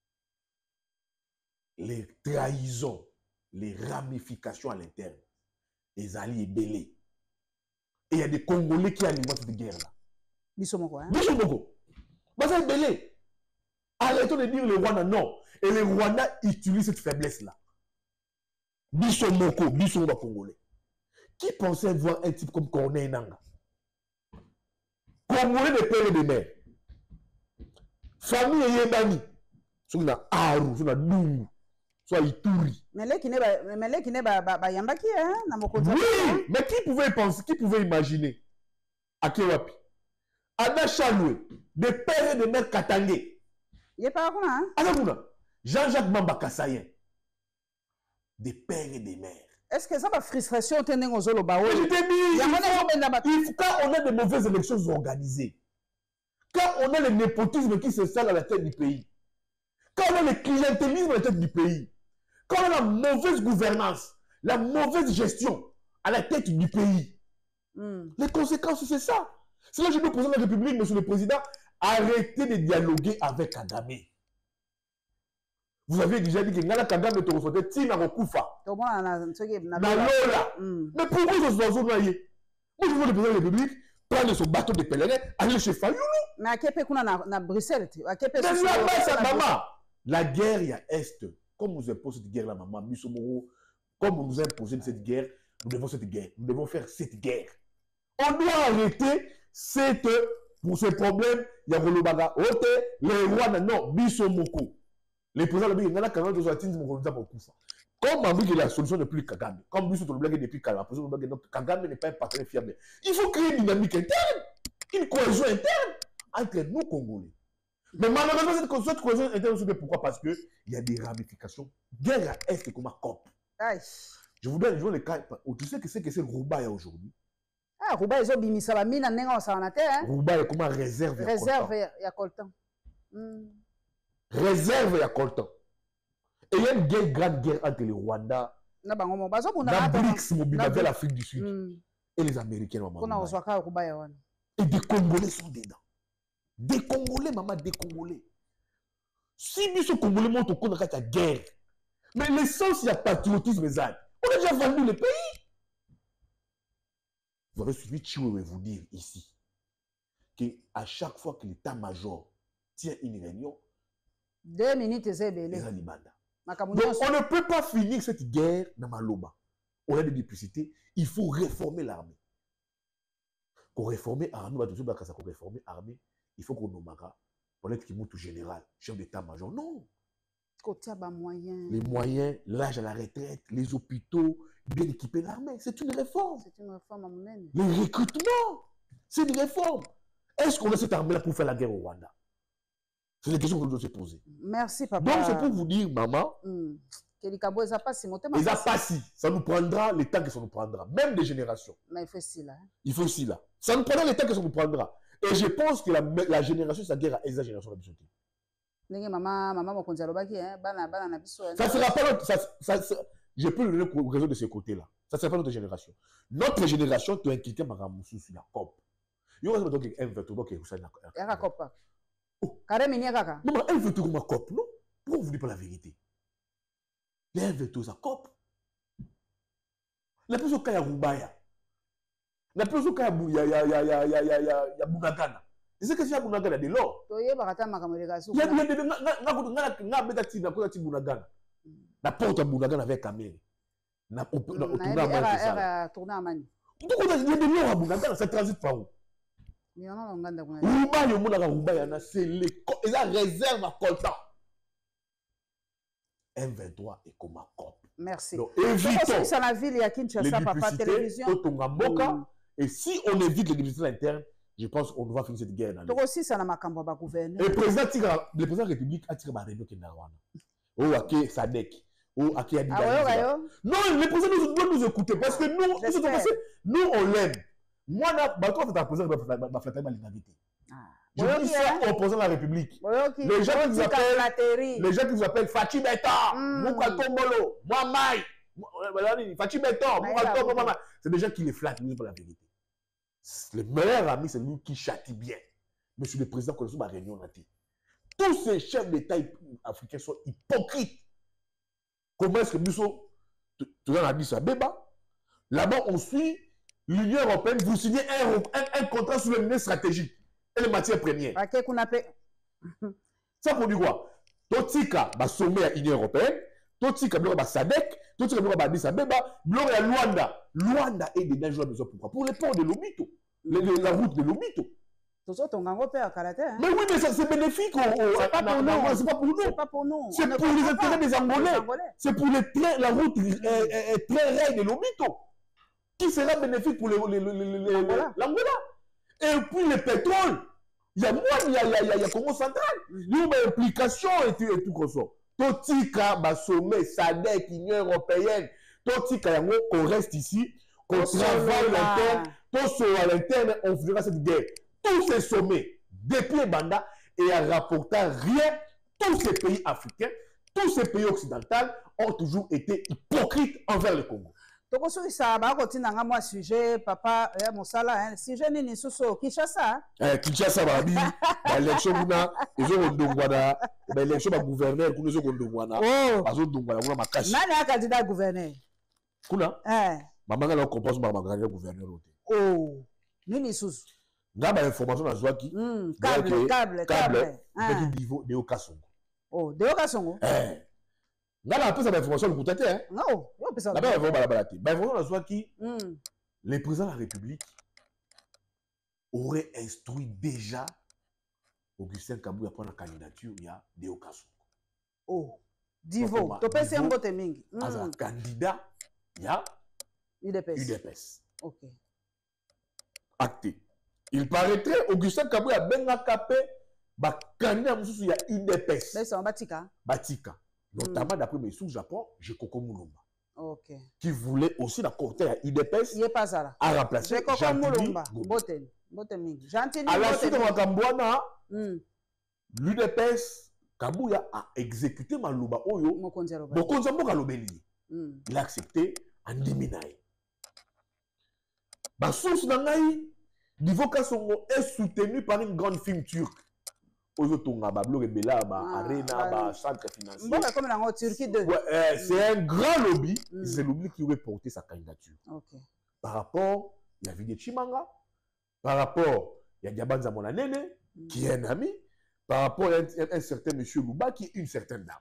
les trahisons, les ramifications à l'interne, les alliés belés. Et il y a des Congolais qui alimentent cette guerre-là. Bissomoko, hein? Bissomoko. Mais c'est belé. Arrêtons de dire le Rwanda, non. Et les Rwandais utilisent cette faiblesse-là. Bissomoko, Bissomoko Congolais. Qui pensait voir un type comme Corneille Nanga? Congolais de père et de mère. Famille Yébani. Sur la Aru, sur la Dungu. Soit Ituri. Mais là qui n'est pas Yambaki, hein? Oui, mais qui pouvait penser, qui pouvait imaginer? À Kewapi. Ada Chaloué, des pères et de mères Katangé. Il n'est pas là, hein? Adamuna. Jean-Jacques Mamba Kassayen. Des pères et des mères. Est-ce que ça va frustration tenir aux autres bah Mais je oui. t'ai dit, Il y a il mon faut- avis, il faut- quand on a de mauvaises élections organisées, quand on a le népotisme qui s'installe à la tête du pays, quand on a le clientélisme à la tête du pays, quand on a la mauvaise gouvernance, la mauvaise gestion à la tête du pays, Hmm. les conséquences, c'est ça. C'est là que je dis au président de la République, monsieur le président, arrêtez de dialoguer avec Kagame. Vous avez déjà dit que Nala Kagame te reçoit Tina Rokufa, Au moins, on a un truc qui na Lola. Hmm. Mais pourquoi ils sont dans noyé? Moi, je veux le président de la République prendre son bateau de pèlerin, aller chez Fayoulou. Mais à quel pays qu'on a na- na Bruxelles? tu- À quel pays? Mais c'est- là-bas, c'est- sa c'est- maman. La guerre, il y a Est. Comme nous imposons cette guerre, la maman, Missomoro, comme on nous a imposé cette guerre, nous devons cette guerre. Nous devons faire cette guerre. On doit arrêter cette, pour ce problème, il y a Rolobaga, Ote, les rois, non, Bissomoko. Les présidents de la Canada, ils ont atteint mon pour Koufa. Comme on dit que la solution n'est plus Kagame, comme Bissou de blague depuis Kagame, Kagame n'est pas un partenaire fiable. Il faut créer une dynamique interne, une cohésion interne entre nous, Congolais. Mais malheureusement, cette, cette cohésion interne, c'est pourquoi? Parce qu'il y a des ramifications. Guerre à Est comme à C O P. Aïe. Je vous donne je vous donne le cas. Tu sais que c'est que c'est Roubaïa aujourd'hui. Ah, Rouba, ils ont bimisa la mine, nenga on s'en a terre, hein? Roubaïa comme un réserve. Réserve, il y a coltan. Hmm. Réserve à Coltan. Et il y a une guerre, grande guerre entre les Rwandais, Na bango mo bazo kuna la hata- BRICS, mobile na- vers l'Afrique du Sud, Hmm. et les Américains. Maman, Kuna maman. ozwaka Rouba ya wana. Et des Congolais sont dedans. Des Congolais, maman, des Congolais. Si nous sommes Congolais, montent au compte de la guerre. Mais l'essence, il y a patriotisme, Zad. On a déjà vendu le pays. Vous avez suivi Chiwewe vous dire ici qu'à chaque fois que l'état-major tient une réunion, Deux minutes, c'est les belé. Alibanda. Makambo Donc, nyonso. on ne peut pas finir cette guerre dans Maloba. On a des députés. Il faut réformer l'armée. Pour réformer l'armée, pour réformer l'armée, il faut qu'on nommera pour être qui monte au général, chef d'état-major. Non. Kotia ba moyen. Les moyens, l'âge à la retraite, les hôpitaux, bien équiper l'armée. C'est une réforme. C'est une réforme à mon aine. Le recrutement, c'est une réforme. Est-ce qu'on a cette armée-là pour faire la guerre au Rwanda? C'est des questions qu'on doit se poser. Merci, papa. Donc, c'est pour vous dire, maman, Hmm. Kelikabo, ça passe, c'est mon thème. les pas-si, ça nous prendra le temps que ça nous prendra, même des générations. Mais il faut si là. hein. Il faut aussi là. Ça nous prendra le temps que ça nous prendra. Et je pense que la, la génération, sa guerre à la génération de la Bisoté. Ndenge maman, maman mokonzi alobaki, hein, bana bana na biso. hein. Ça ne sera pas notre. Ça, ça, ça, je peux le donner pour raison de ce côté-là. Ça ne sera pas notre génération. Notre génération, tu as inquiété Maramoussou sur la C O P. Il y aura donc un vingt-trois qui est aussi la Ya ka kopa. Oh. Kare mini kaka. Non, mais un vingt-trois ma C O P, non? Pourquoi vous ne dites pas la vérité? Il y a un vingt-trois sa C O P. La plus au cas, il y a Roubaïa. La plus au cas, il y a il y a il y a il y a il y a il y a il y a Bounagana. Et c'est que si il y a Bounagana dès lors. Toyeba kata makambo leka su. Il y a des gens qui ont été dans Bounagana. La porte à Bounagana avec Kamere. Na Na era tourner amani. Donc, il y a des gens à Bounagana, ça transite par où? Mais on a nganda kuna. Rouba, il y a Rouba, c'est les réserves à Coltan. M vingt-trois et comme à C O P. Merci. Donc, Donc, évitons c'est la ville, il y a Kinshasa, les papa, duplicités télévision. au Tongamboka. Mm. Et si on évite les duplicités internes, je pense qu'on va finir cette guerre. Dans Donc aussi, ça n'a makambo ba Et gouverneur. le président, tira, le président de la République a tiré ma réunion qui est dans Oh, Ake Sadek. Oh, Ake Adi. Ah ouais, ouais, ouais. Non, le président nous doit nous écouter parce que nous, nous, sommes passés, nous on l'aime. Moi, je suis un président de la Flatterie. Je Ouais, dis ok, ça hein. au président de la République. Ouais, ok. Les gens qui vous appellent, appellent. les gens qui vous appellent Fachi Beta, Mm. Mouka Tombolo, Mwamai, Fachi Beta, Ouais, Mouka là, Tombolo, ouais. Mwamai. C'est des gens qui les flattent, nous, pour la vérité. Le meilleur ami, c'est lui qui châtie bien. Monsieur le président, quand nous sommes à réunion, on a dit. Tous ces chefs d'État africains sont hypocrites. Comment est-ce que nous sommes, tu as dit ça, Béba. Là-bas, on suit l'Union européenne, vous signez un, un, un contrat sur le ministère stratégique et les matières premières. Ok, qu'on appelle. Ça pour dire quoi? Totika, bah, sommet à l'Union européenne, Totika, bah, Sadek, Totika, bah, Addis Abeba, à Luanda. Luanda est dedans, je besoin pourquoi? Pour les ports de Lobito, le, le, la route de Lobito. Tout ton gango père karaté. Hein? Mais oui, mais ça c'est bénéfique. C'est pas pour nous. C'est pas pour nous. C'est pas pour nous. C'est pour les intérêts des Angolais. C'est pour les trains, la route euh, euh, train rail de Lobito. Qui sera bénéfique pour l'Angola. Et puis le pétrole. Il y a moi, il y a, il y a, il y a, il y a Congo central. Il y a une implication et tout, et tout comme ça. Totika, bah, sommet, Sadek, Union européenne. Toti Kayango, qu'on reste ici, qu'on Au travaille solo, là. l'interne, tout sur l'interne, on fera cette guerre. Tous ces sommets, depuis Banda, et en rapportant rien, tous ces pays africains, tous ces pays occidentaux ont toujours été hypocrites envers le Congo. Donc, si ça va continuer à moi sujet, papa, eh, mon salaire, sujet ni sous Kinshasa. Eh, Kinshasa, Babi, l'élection, ils ont Ndongwana, l'élection du gouverneur, ils ont Ndongwana, Oh, ils ont Ndongwana, ils ont Makashi. nani a candidat gouverneur? Kuna, Eh, maman a composé ma candidat gouverneur. oh, ni sous. Ngaba information na Zwaki. Hmm, câble, câble, câble. Petit niveau de Okasongo. Oh, de Okasongo. Eh. Ngaba a pris cette information le coutete hein. Non, on peut ça. Là-bas ils vont balabalati. Ba information na Zwaki. Hmm. Le président de la République aurait instruit déjà Augustin Kabouya pour la candidature il y a de Okasongo. Oh, Divo, to pese ngote mingi. As un candidat il y a U D P S. U D P S. OK. Acté. Il paraîtrait Augustin Kabouya benga kapé ba candidat mususu ya U D P S. Mais ça on batika. Batika. Notamment mm. d'après mes sources Japon, Jekoko Mulumba. OK. Qui voulait aussi la cortège à U D P S. Il est pas ça là. À remplacer Jekoko Mulumba. Boten. Boten mingi. Gentili. À la suite de Makambouana, mm. l'U D P S Kabouya a exécuté Maluba Oyo. Mokonzi Aloba. Mokonzi Mboka Lobeli. Mm. Il a accepté en Diminaï. Ma source d'Angaï, Divo Kasongo est soutenu par une grande firme turque. Ozotonga, Bablo Rebella, Arena, centre financier. Bon, comme en Turquie de. Ouais, euh, mm. C'est un grand lobby. Mm. C'est le lobby qui aurait porté sa candidature. Okay. Par rapport, il y a Vide Chimanga. Par rapport, il y a Diabanza Monanene, mm. qui est un ami. Par rapport à un, un certain monsieur Louba, qui est une certaine dame.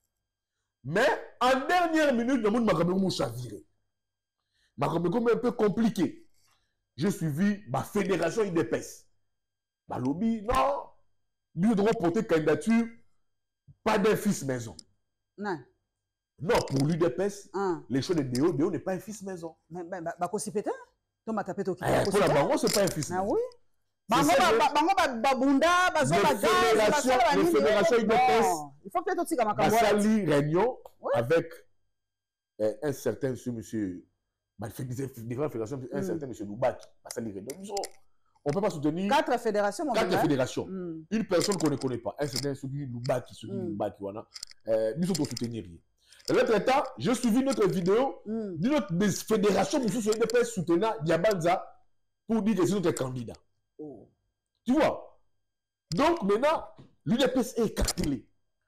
Mais en dernière minute, le monde m'a quand même chaviré. M'a quand même un peu compliqué. J'ai suivi ma fédération U D P S. Ma lobby, non. Nous devons porter candidature, pas d'un fils maison. Non. Non, pour l'U D P S, ah. les choses de Déo, Déo n'est pas un fils maison. Mais bah, bah, bah, peut-être toi, ma tapé au qui. Pour la Bango, c'est pas un fils maison. Ah oui. Bango, Bango, Babunda, Bazo, Bagaz, les fédérations U D P S. Il faut peut-être aussi comme un Bassali réunion avec euh, un certain monsieur, monsieur, bah, différentes fédérations, un mm. certain monsieur Loubaki. Bassali réunion. On ne peut pas soutenir quatre fédérations. Mon quatre fédérations. Mm. Une personne qu'on ne connaît pas. Un certain celui Loubaki, celui mm. Loubaki, voilà. Euh, nous sommes soutenir rien. Dans l'autre temps, j'ai suivi notre vidéo mm. d'une autre fédération qui se fait soutenir Diabanza pour dire que c'est notre candidat. Oh. Tu vois? Donc maintenant, l'U D P S est écartelé.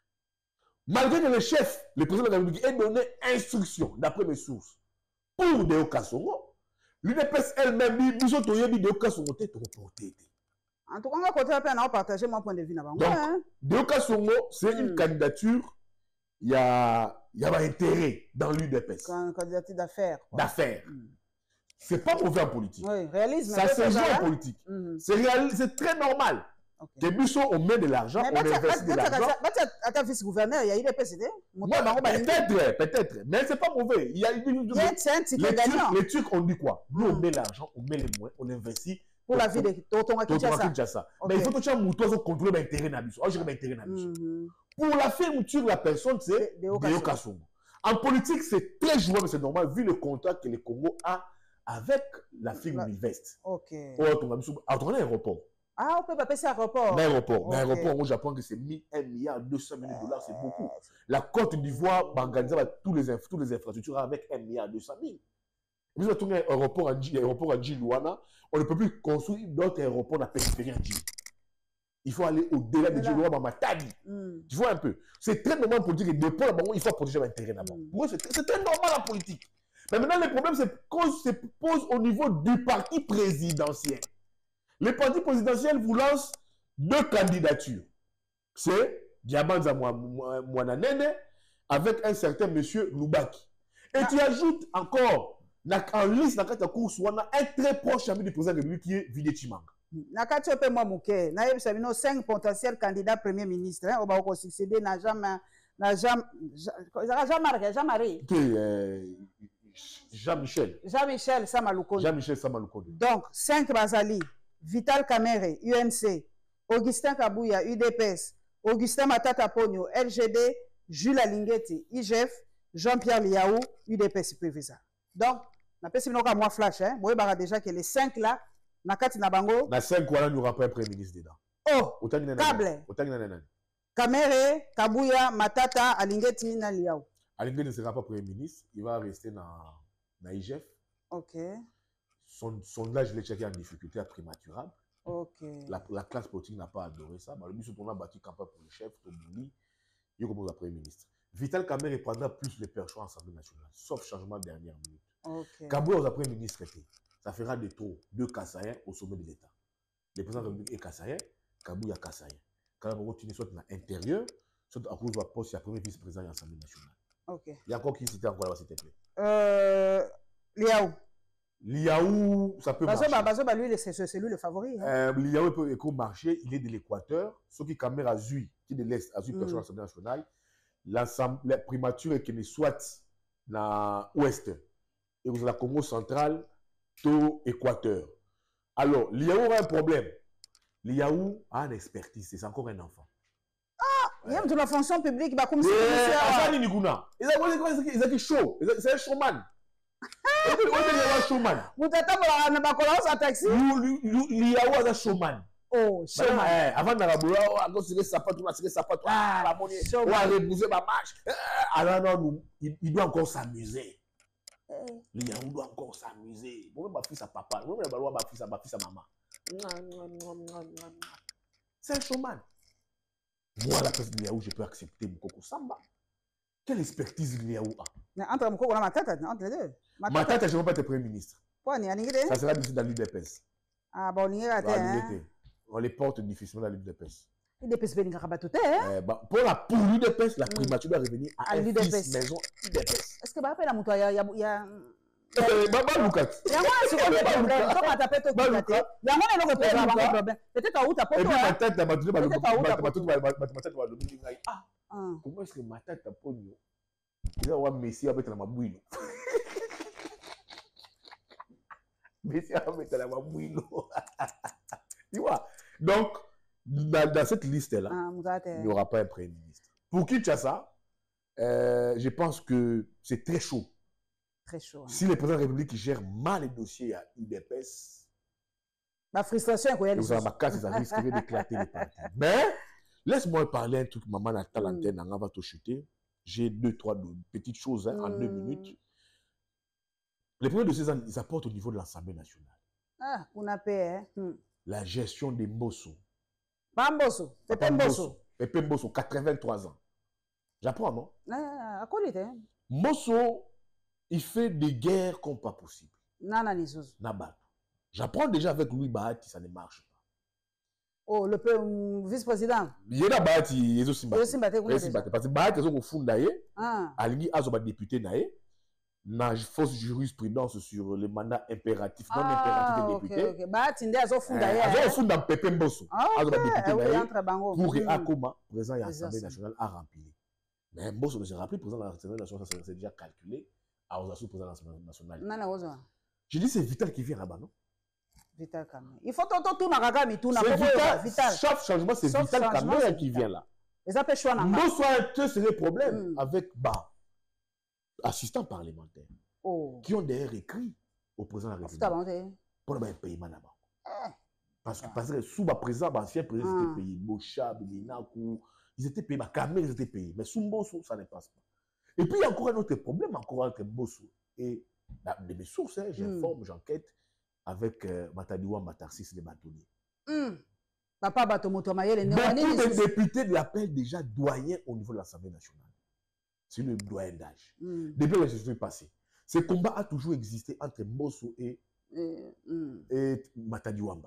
Malgré que le chef, le président de la République, ait donné instruction, d'après mes sources, pour Déo Kasongo, l'U D P S elle-même dit, nous sommes tous Déo Kasongo, t'es reporté. En tout cas, on va continuer à partager mon point de vue. Donc, hein? Déo Kasongo, c'est mm. une candidature, il y a, y a un intérêt dans l'U D P S. Une candidature d'affaires. D'affaires. Mm. C'est pas mauvais en politique. Oui, réalisme. Ça se joue en politique. Mm. C'est très normal. Okay. Que Bissot, on met de l'argent, on investit de l'argent. Attends, vice-gouverneur, il y a eu des P C D. Peut-être, peut-être. Mais c'est pas mauvais. Il y a eu les Turcs ont dit quoi? Nous, on met l'argent, on met les moyens, on investit. Pour la vie de Totonga Kinshasa. Mais il faut que tu aies un mouton pour contrôler l'intérêt de Bissot. Pour la fermeture, la personne, c'est Déo Kasongo. En politique, c'est très jouable, c'est normal, vu le contrat que le Congo a avec la firme Univest. Ok. À ton aéroport. Ah, on peut pas passer à l'aéroport. L'aéroport. Okay. L'aéroport au Japon, c'est un milliard deux cents millions de dollars, c'est beaucoup. La Côte d'Ivoire va organiser tous les, tous les infrastructures avec un milliard deux cent mille. Nous avons un aéroport à Djilouana, on ne peut plus construire d'autres aéroports dans la périphérie en Djilou. Il faut aller au-delà de Djilouana, Matadi. Mm. Tu vois un peu. C'est très normal en politique et depuis là-bas, il faut protéger l'intérêt d'abord. Mm. Pour moi, c'est très normal en politique. Mais maintenant, le problème se pose au niveau du parti présidentiel. Le parti présidentiel vous lance deux candidatures. C'est Diabanza Mwananene avec un certain monsieur Loubaki. Et ah. tu ajoutes encore en liste dans la course un très proche ami du président de la République qui est Vide Chimanga. Nakati ope moi mouké, na yeb sabino cinq potentiels candidats premier ministre, hein, on va encore succéder n'a jamais n'a jamais jamais jamais Jean-Michel. Jean-Michel Samaloukondi. Jean-Michel Samaloukondi. Donc, cinq Bazali, Vital Kamere, U N C, Augustin Kabouya, U D P S, Augustin Matata Pogno, L G D, Jules Alingeti, I G F, Jean-Pierre Liaou, U D P S P V S A. Donc, on a pas moi flash, hein. Vous voyez déjà que les cinq là, Nakati Nabango. Na cinq, il n'y aura pas un premier ministre dedans. Oh, câble. Kamere, Kabuya, Matata, Alingeti, na Liaou. Alingeti ne sera pas premier ministre, il va rester dans I G F. Ok. Son sondage, il est checké en difficulté à prématurable. Ok. La, la classe politique n'a pas adoré ça. Bah, le ministre on a battu campagne pour le chef, Tobouli, il commence à premier ministre. Vital Kamerhe prendra plus les perchoirs en Assemblée nationale, sauf changement de dernière minute. Ok. Kabouya aux premier ministre, ça fera des tours de Kassaïen au sommet de l'État. Le président de la République est Kassaïen, Kabouya Kassaïen. Quand on continue soit dans l'intérieur, soit à cause de la poste, il y a premier vice-président de l'Assemblée nationale. Ok. Il y a encore qui c'était encore là, s'il te plaît. Euh, Liaou. Liaou, ça peut Bazo, marcher. Bazo, bah, lui, c'est lui le favori. Hein. Euh, Liaou peut, peut marcher, il est de l'Équateur. Ce qui Kamer a Zui, qui est de l'Est, a Zui, Mm. personne à l'Assemblée nationale. L'Assemblée primature est qu'il soit dans l'Ouest. Et vous avez la Congo centrale, to Équateur. Alors, Liaou a un problème. Liaou a une expertise, c'est encore un enfant. Il y a de la fonction publique, bah, comme si Asani Nikuna. Ils ont chaud. C'est un showman. Il est un showman. Vous êtes un taxi. Liaou est un showman. Oh, showman. Avant d'arabouler, on a tiré sa patte, on a tiré sa patte, on a reposé ma marche. Alors non, il doit encore s'amuser. Liaou doit encore s'amuser. Moi, ma fille, sa papa. Moi, ma fille, sa ma fille, sa maman. C'est un showman. Moi, la place de Liaou, je peux accepter mon coco Samba. Quelle expertise Liaou a? Entre mon coco et ma tête, entre les deux. Ma tête, je ne veux pas être Premier ministre. Quoi, ni ça sera difficile dans l'U D P S. Ah, bon, ni hein? On les porte difficilement dans l'U D P S. L'U D P S, ben, pas tout hein? Pour la pour l'U D P S, la primature doit revenir à l'U D P S. Maison U D P S. Est-ce que bah après la moto, il y a, il y a Baba Lukat. Il y a un problème. Comment t'appelles ton problème? Il y a un problème. Peut-être où t'as pas. Et puis ma tête, ma tête, ma tête, ma tête, ah, comment est-ce que ma tête a pognon? Il a un Messi avec la mabouille. Messi avec la mabouille. Tu vois? Donc, dans, dans cette liste-là, ah, il n'y aura pas un premier ministre. Pour Kinshasa, euh, je pense que c'est très chaud. Très chaud. Hein. Si le président de la République gère mal les dossiers à U D P S, ma frustration est quoi? Vous avez ma casse, ça risque d'éclater les partis. Mais, laisse-moi parler un truc, maman, la l'antenne, on va te chuter. J'ai deux, trois petites choses hein, mm. en deux minutes. Les premiers dossiers, ils apportent au niveau de l'Assemblée nationale. Ah, on a payé. Hein? Mm. La gestion des Mbosso. Pas Mbosso, Pépé Mbosso. Pépé Mbosso, quatre-vingt-trois ans. J'apprends, non? Ah, à quoi il était? Mbosso, il fait des guerres comme pas possible. Nana Nisouz. Nabat. J'apprends déjà avec Louis Bahati, ça ne marche pas. Oh, le um, vice-président. Il y a Bahati, il y a aussi Bahati. Parce que Bahati, ils ont fondé, Alingui a un député, na fausse jurisprudence sur le mandat impératif, non impératif des députés. Ok, ok. Bahati, il y a un fondé. Il y a un fondé dans Pépé Mbosso. Pour que Akoma, président de l'Assemblée nationale, a rempli. Mais Mbosso ne sera plus président de l'Assemblée nationale, ça c'est déjà calculé. À Ozassou, président de l'Assemblée nationale. Non, non, non. Je dis c'est Vital qui vient là-bas, non? Vital Kamerhe. Il faut tout tout Nagagami, tout Vital. Chaque changement, c'est Vital Kamerhe qui vient là. Les appels choix n'a pas. Nous, c'est le problème avec bah, assistants parlementaires oh. qui ont d'ailleurs écrit au président de la République pour le paiement là-bas. Eh. Parce que, parce que sous ma président, l'ancien président, ah. c'était payé. Bocha, Beminakou, ils étaient payés. Kamerhe, ils étaient payés. Mais sous Mbosso, ça ne passe pas. Et puis, il y a encore un autre problème, encore entre Mbosso et bah, de mes sources, hein, j'informe, mm. j'enquête avec euh, Matadiwa Matarsis, les bâtonniers. Mm. Papa Batomoto Mayele, beaucoup de députés l'appellent déjà doyen au niveau de l'Assemblée nationale. C'est le doyen d'âge. Mm. Depuis la gestion passée. Ce combat a toujours existé entre Mbosso et, mm. et Matadiwamba.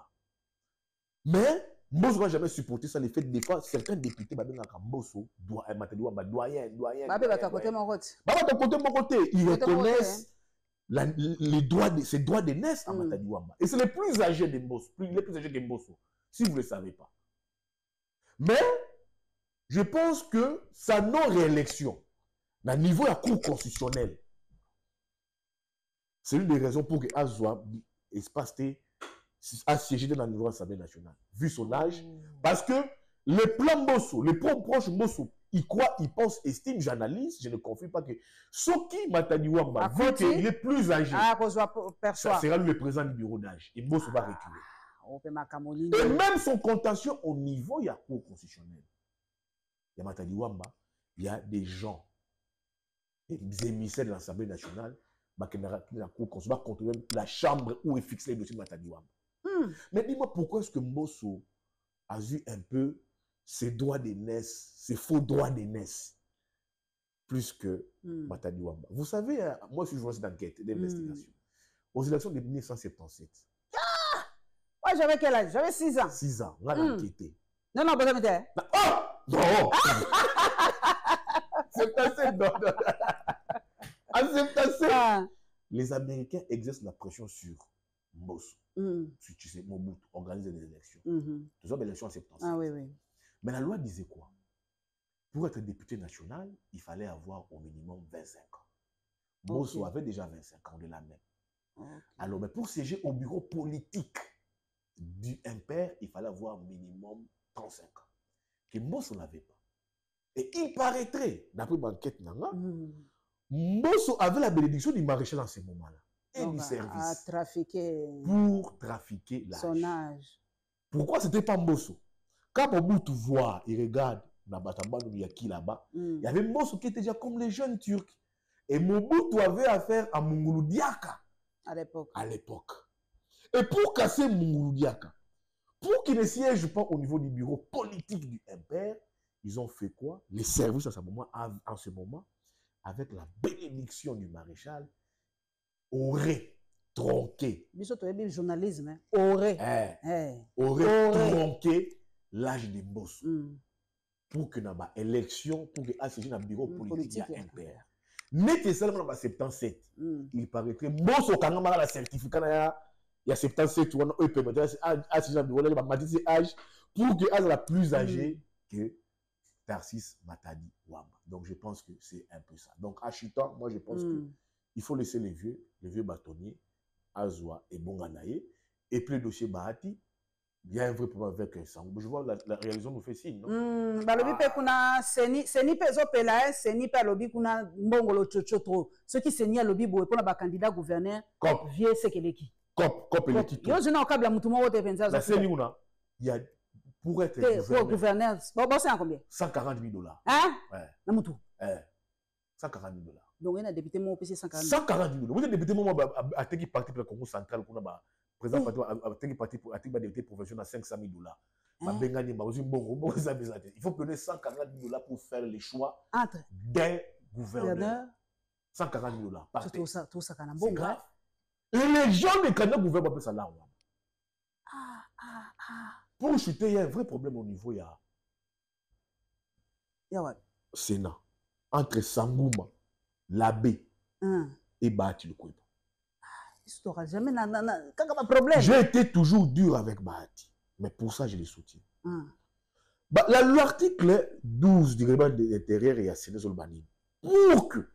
Mais Mbosso n'a jamais supporté ça, le fait des fois, certains députés, Mbosso, Matadiwamba, doyen, doyen. Baba va côté mon côté. Baba va côté mon côté. Ils reconnaissent la, les droits de, ces droits d'aînesse à mm. Matadiwamba. Et c'est les plus âgés de Mbosso, les plus âgés que Mbosso, si vous ne le savez pas. Mais, je pense que sa non-réélection, à niveau de la Cour constitutionnelle, c'est une des raisons pour que Azwa espace assiégé dans le niveau de l'Assemblée nationale, vu son âge. Mm. Parce que le plan Mbosso, le plan proche Mbosso, il croit, il pense, estime, j'analyse, je ne confie pas que Soki Matadi Wamba, À vu côté, qu'il est plus âgé, Ah, qu'on soit ça perçoit. sera lui le président du bureau d'âge. Et Mbosso va reculer. On peut m'accommoder. Et même son contentieux au niveau, il y a cour constitutionnelle. Il y a Matadi Wamba, il y a des gens, des émissaires de l'Assemblée nationale, qui la cour constitutionnelle contrôler la chambre où est fixé le dossier de Matadi Wamba. Hmm. Mais dis-moi pourquoi est-ce que Mbosso a eu un peu ses droits d'aînesse, ses faux droits d'aînesse, plus que Hmm. Matadi Wamba. Vous savez, hein, moi je suis journaliste d'enquête, d'investigation. Hmm. Aux élections de mille neuf cent soixante-dix-sept. Moi, j'avais quel âge? J'avais six ans. six ans, on a Hmm. enquêté. Non, non, pas ça. Oh non. C'est assez, non, non. Ah, c'est assez. Ah. Les Américains exercent la pression sur Mbosso. Hmm. Si tu sais, Mobutu organise des élections. Mhm. Tout ça, l'élection en soixante-dix-sept. Ah oui, oui. Mais la loi disait quoi? Pour être député national, il fallait avoir au minimum vingt-cinq ans. Mbosso Ok. avait déjà vingt-cinq ans de la même. Ok. Alors, mais pour siéger au bureau politique du impair, il fallait avoir minimum trente-cinq ans. Que Mbosso n'avait pas. Et il paraîtrait, d'après ma enquête, Hmm. Mbosso avait la bénédiction du maréchal en ce moment-là. Et Donc, du à- service. à trafiquer Pour trafiquer l'âge. son âge. Pourquoi c'était pas Mbosso? Quand Mobutu voit, il regarde dans Batambano, il y a qui là-bas? Hmm. Il y avait Mbosso qui était déjà comme les jeunes Turcs. Et Mobutu avait affaire à Mungulu Diaka À l'époque. à l'époque. Et pour casser Mungulu Diaka, pour qu'il ne siège pas au niveau du bureau politique du impair, ils ont fait quoi? Les services à ce moment, en ce moment, avec la bénédiction du maréchal, auraient tronqué, Biso to le journalisme. Hein. Aurait. eh, Eh. auraient Aurait. tronqué l'âge de Mbosso. Hmm. Pour que dans l'élection, pour que siéger dans le bureau Mm, politique, il y politique, a yeah. impair. Mais que seulement dans soixante-dix-sept, Hmm. il paraîtrait, Mbosso quand même a la certificat, il y a soixante-dix-sept, où on peut mettre à siéger dans le bureau, il va mettre âge pour que âge la plus âgée que Tarsis Matadi Wamba. Donc je pense que c'est un peu ça. Donc à Chita, moi je pense Hmm. qu'il faut laisser les vieux, les vieux bâtonniers, Azwa et Bonganaye, et puis le dossier Bahati. Il y a un vrai problème avec ça. Je vois la, la réalisation nous fait signe, non? Hmm. Balobi Ah. pe kuna seni seni pe zo pela seni pe lobi kuna mbongolo chocho trop. Ceux qui seni lobi boye pona ba candidat gouverneur Cop, vie sekeleki. cop, cop et le titre. Yo zina okabla mutu moko te penza La zo. scène où il y a, pour être Pour gouverneur, gouverneur. Bon bon c'est à combien? cent quarante mille dollars. Hein? Ouais. Na mutu. Eh, cent quarante mille dollars. Donc il a député mon P C cent quarante. cent quarante mille dollars. Vous êtes député, moi, à Teki Parti pour le Congo central, qu'on a président Oui. parti, à Teki Parti pour Teki député professionnel à cinq cent mille dollars. Hein? Il faut donner cent quarante mille dollars pour faire les choix Entre d'un gouverneur. gouverneur, cent quarante mille dollars par tout tête. ça tout ça kana C'est bon. grave. Et les gens des candidats gouvernement appellent ça là. Ah ah ah. Pour chuter, il y a un vrai problème au niveau, il y a Ya wa. Sénat. Entre Sangouma, l'abbé Hein. et Bahati Lukweba. Histoire jamais na na na kaka ma problème. J'ai été toujours dur avec Bahati. Mais pour ça, je les soutiens. Hein. Bah, l'article douze du règlement de l'intérieur et à Sénat Zolbani, pour que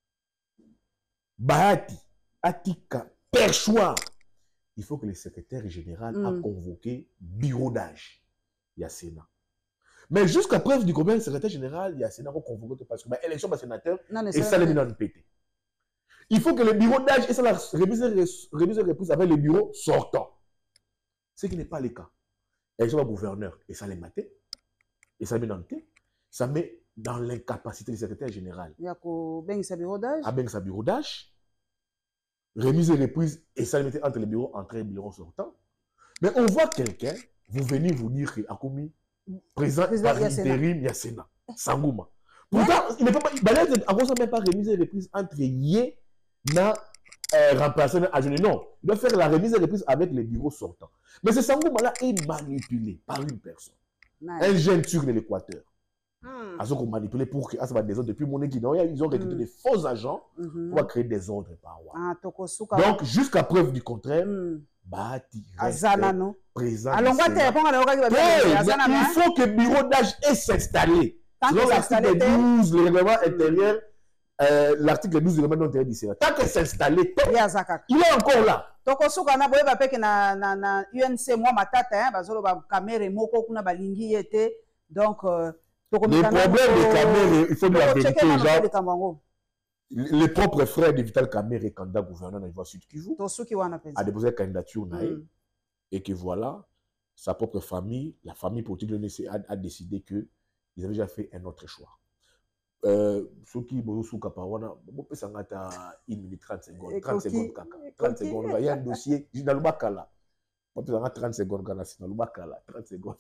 Bahati, Atika, perçoive, il faut que le secrétaire général Mm. a convoqué bureau d'âge. Il y a Sénat. Mais jusqu'à preuve du combien le secrétaire général, il y a Sénat qui a convoqué parce que bah, élection de sénateur Non mais et ça les met dans le pété. Il faut que le bureau d'âge et ça la remise remise reprise avec le bureau sortant. Ce qui n'est pas le cas. Élection de gouverneur et ça les maté. Et ça met dans le thé. Ça met dans l'incapacité du secrétaire général ya ko bengisa bureau d'âge. à bien sa bureau d'âge. Remise et reprise et ça les mettait entre les bureaux entrée et bureau sortant. Mais on voit quelqu'un, vous venez vous dire qu'il a commis présent Président, par il y a Sénat. intérim, il y a Sénat. Sangouma. Pourtant, il ne peut pas. Il ne peut pas même pas remise et reprise entre Yé na euh, remplaçant à Jeune. Non. Il doit faire la remise et reprise avec les bureaux sortants. Mais ce Sangouma là est manipulé par une personne. Nice. Un jeune turc de l'Équateur. Hmm. Ils ont manipulé pour que ça va des ordres depuis mon équipe. Ils ont recruté Mm. des faux agents Mhm. pour créer des ordres par Ouah. Ah tokosuka. Donc, jusqu'à preuve du contraire, Hmm. Bahati reste Azana no. présent. Alors du on va te Sénat. répondre à la Hey, Azana mais no. il faut que le bureau d'âge ait s'installer. Tant Selon que s'installer l'article douze, le règlement intérieur, euh, l'article douze du règlement intérieur du Sénat. Tant qu'il s'est installé, ya zakaka. il est encore là. Tokosuka na boye ba peke na na na U N C moi matata hein bazolo ba kamere moko kuna balingi yete. Donc euh, Les problèmes de Kamere, il faut dire la vérité aux gens. Les propres frères de Vital Kamere, candidat gouverneur dans le Sud Kivu, a déposé candidature mm. et que voilà, sa propre famille, la famille politique a, a décidé qu'ils avaient déjà fait un autre choix. Euh, ceux qui ont sous Kapawana, on peut s'en mettre à une minute trente secondes. trente secondes, trente secondes. Il y a un dossier, je suis dans le Bakala. On peut s'en mettre trente secondes, dans le Bakala. trente secondes,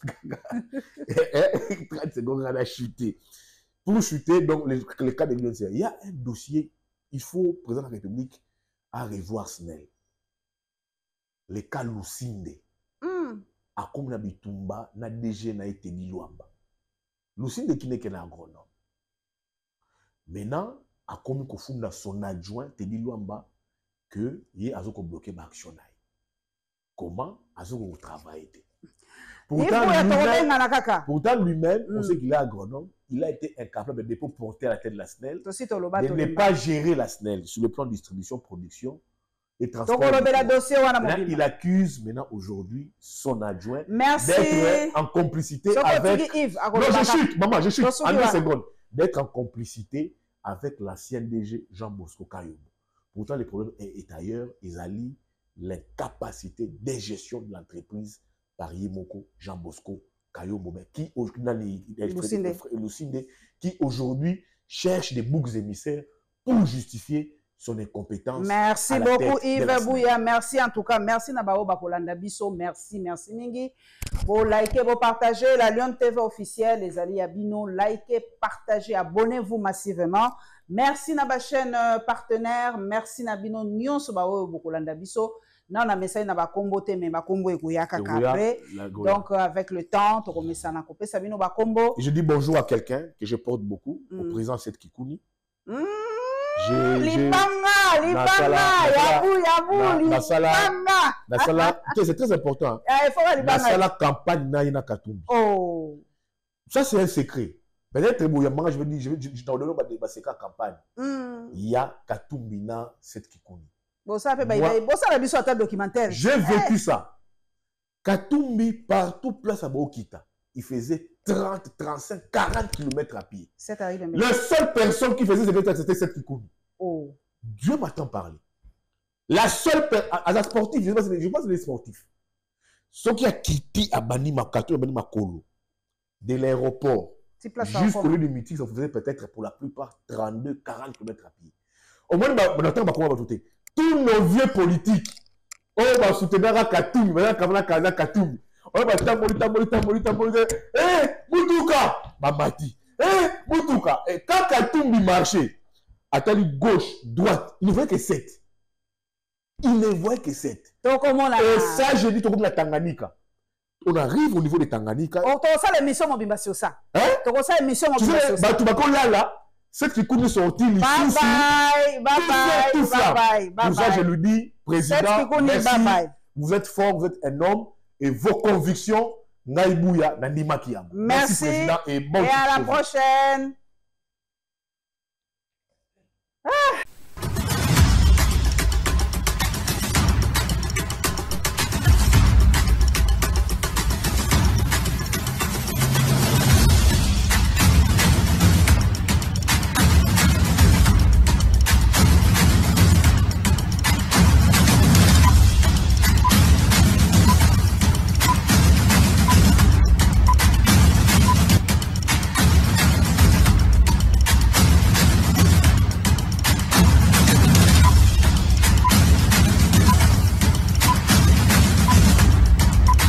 trente secondes, on a chuté. Pour chuter, donc, les, les cas de l'Union, il y a un dossier, il faut, le président de la République, à revoir S N E L. Les cas Lucinde. Mm. À comme na Bitumba, na D G na été dit Luamba. Lucinde qui n'est qu'un agronome. Maintenant, à comme il faut son adjoint, Teddy Luamba, que il a bloqué l'action. Comment Azoko travaille. Pourtant, lui-même, pourtant lui-même, mm. on sait qu'il est agronome, il a été incapable de porter à la tête de la S N E L, de ne pas gérer la S N E L sur le plan de distribution, production et transport. Maintenant, il accuse maintenant aujourd'hui son adjoint d'être en complicité avec... Non, je chute, maman, je chute, en deux secondes. D'être en complicité avec l'ancien D G Jean Bosco Kayombo. Pourtant, le problème est, est ailleurs, ils allient l'incapacité de gestion de l'entreprise par Yemoko Jean Bosco Kayombo, qui Lucinde, qui aujourd'hui cherche des boucs émissaires pour justifier son incompétence. Merci beaucoup Yves Bouya, merci en tout cas, merci Nabao Bakolanda Bisso, merci, merci Mingi. Vous likez, vous partagez la Lyon T V officielle, les alliés Abino, likez, partagez, abonnez-vous massivement. Merci Naba chaîne partenaire, merci Nabino Nyon Sobao Bakolanda Bisso. Non, on a mis ça dans la combo, mais la combo est après. Donc, avec le temps, on met ça dans la combo. Je dis bonjour à quelqu'un que je porte beaucoup, mm. au président Seth Kikouni. Mm. Libanga, Libanga, Yabou, Yabou, Libanga. C'est très important. La sala campagne Naïna Katumbi. Oh. Ça, c'est un secret. Peut-être que je vais dire, je vais dire, dans le nom de la campagne, il y a Katumbi na Seth Kikouni. J'ai vécu hey. ça. Katumbi, partout, place à Bokita, il faisait trente, trente-cinq, quarante kilomètres à pied. La seule personne qui faisait ce c'était cette Kikouni. Oh. Dieu m'attend parler. La seule personne, à la sportive, je pense que c'est les sportifs. Ceux qui ont quitté à Banima, Katou, à Banima Kolo, de l'aéroport, jusqu'au lieu de meeting, ça faisait peut-être pour la plupart trente-deux, quarante kilomètres à pied. Au moins, on attend comment on va tout. Tous nos vieux politiques, on va soutenir Katumbi, maintenant on va Katumbi. On va tamboli, tamboli, tamboli, tamboli. Eh, Moutouka, Bamati. Eh, Moutouka. Et quand Katumbi marchait, attendez gauche, droite, il ne voyait que sept. Il ne voyait que sept. Donc, comment la... Et ça, je dis, tout comme la Tanganyika. On arrive au niveau de Tanganyika. On t'a ça l'émission, mon bimba, sur ça. Hein? T'as ça l'émission, mon bimba, sur ça. Tu vas là, là. Cette qui coule sorti, bye bye, bye bye, bye bye, bye. Pour ça, je lui dis, président, merci, vous êtes fort, vous êtes un homme, et vos convictions, Naïbouya, Nandima Kiyam. Merci, président, et, bon et à la prochaine.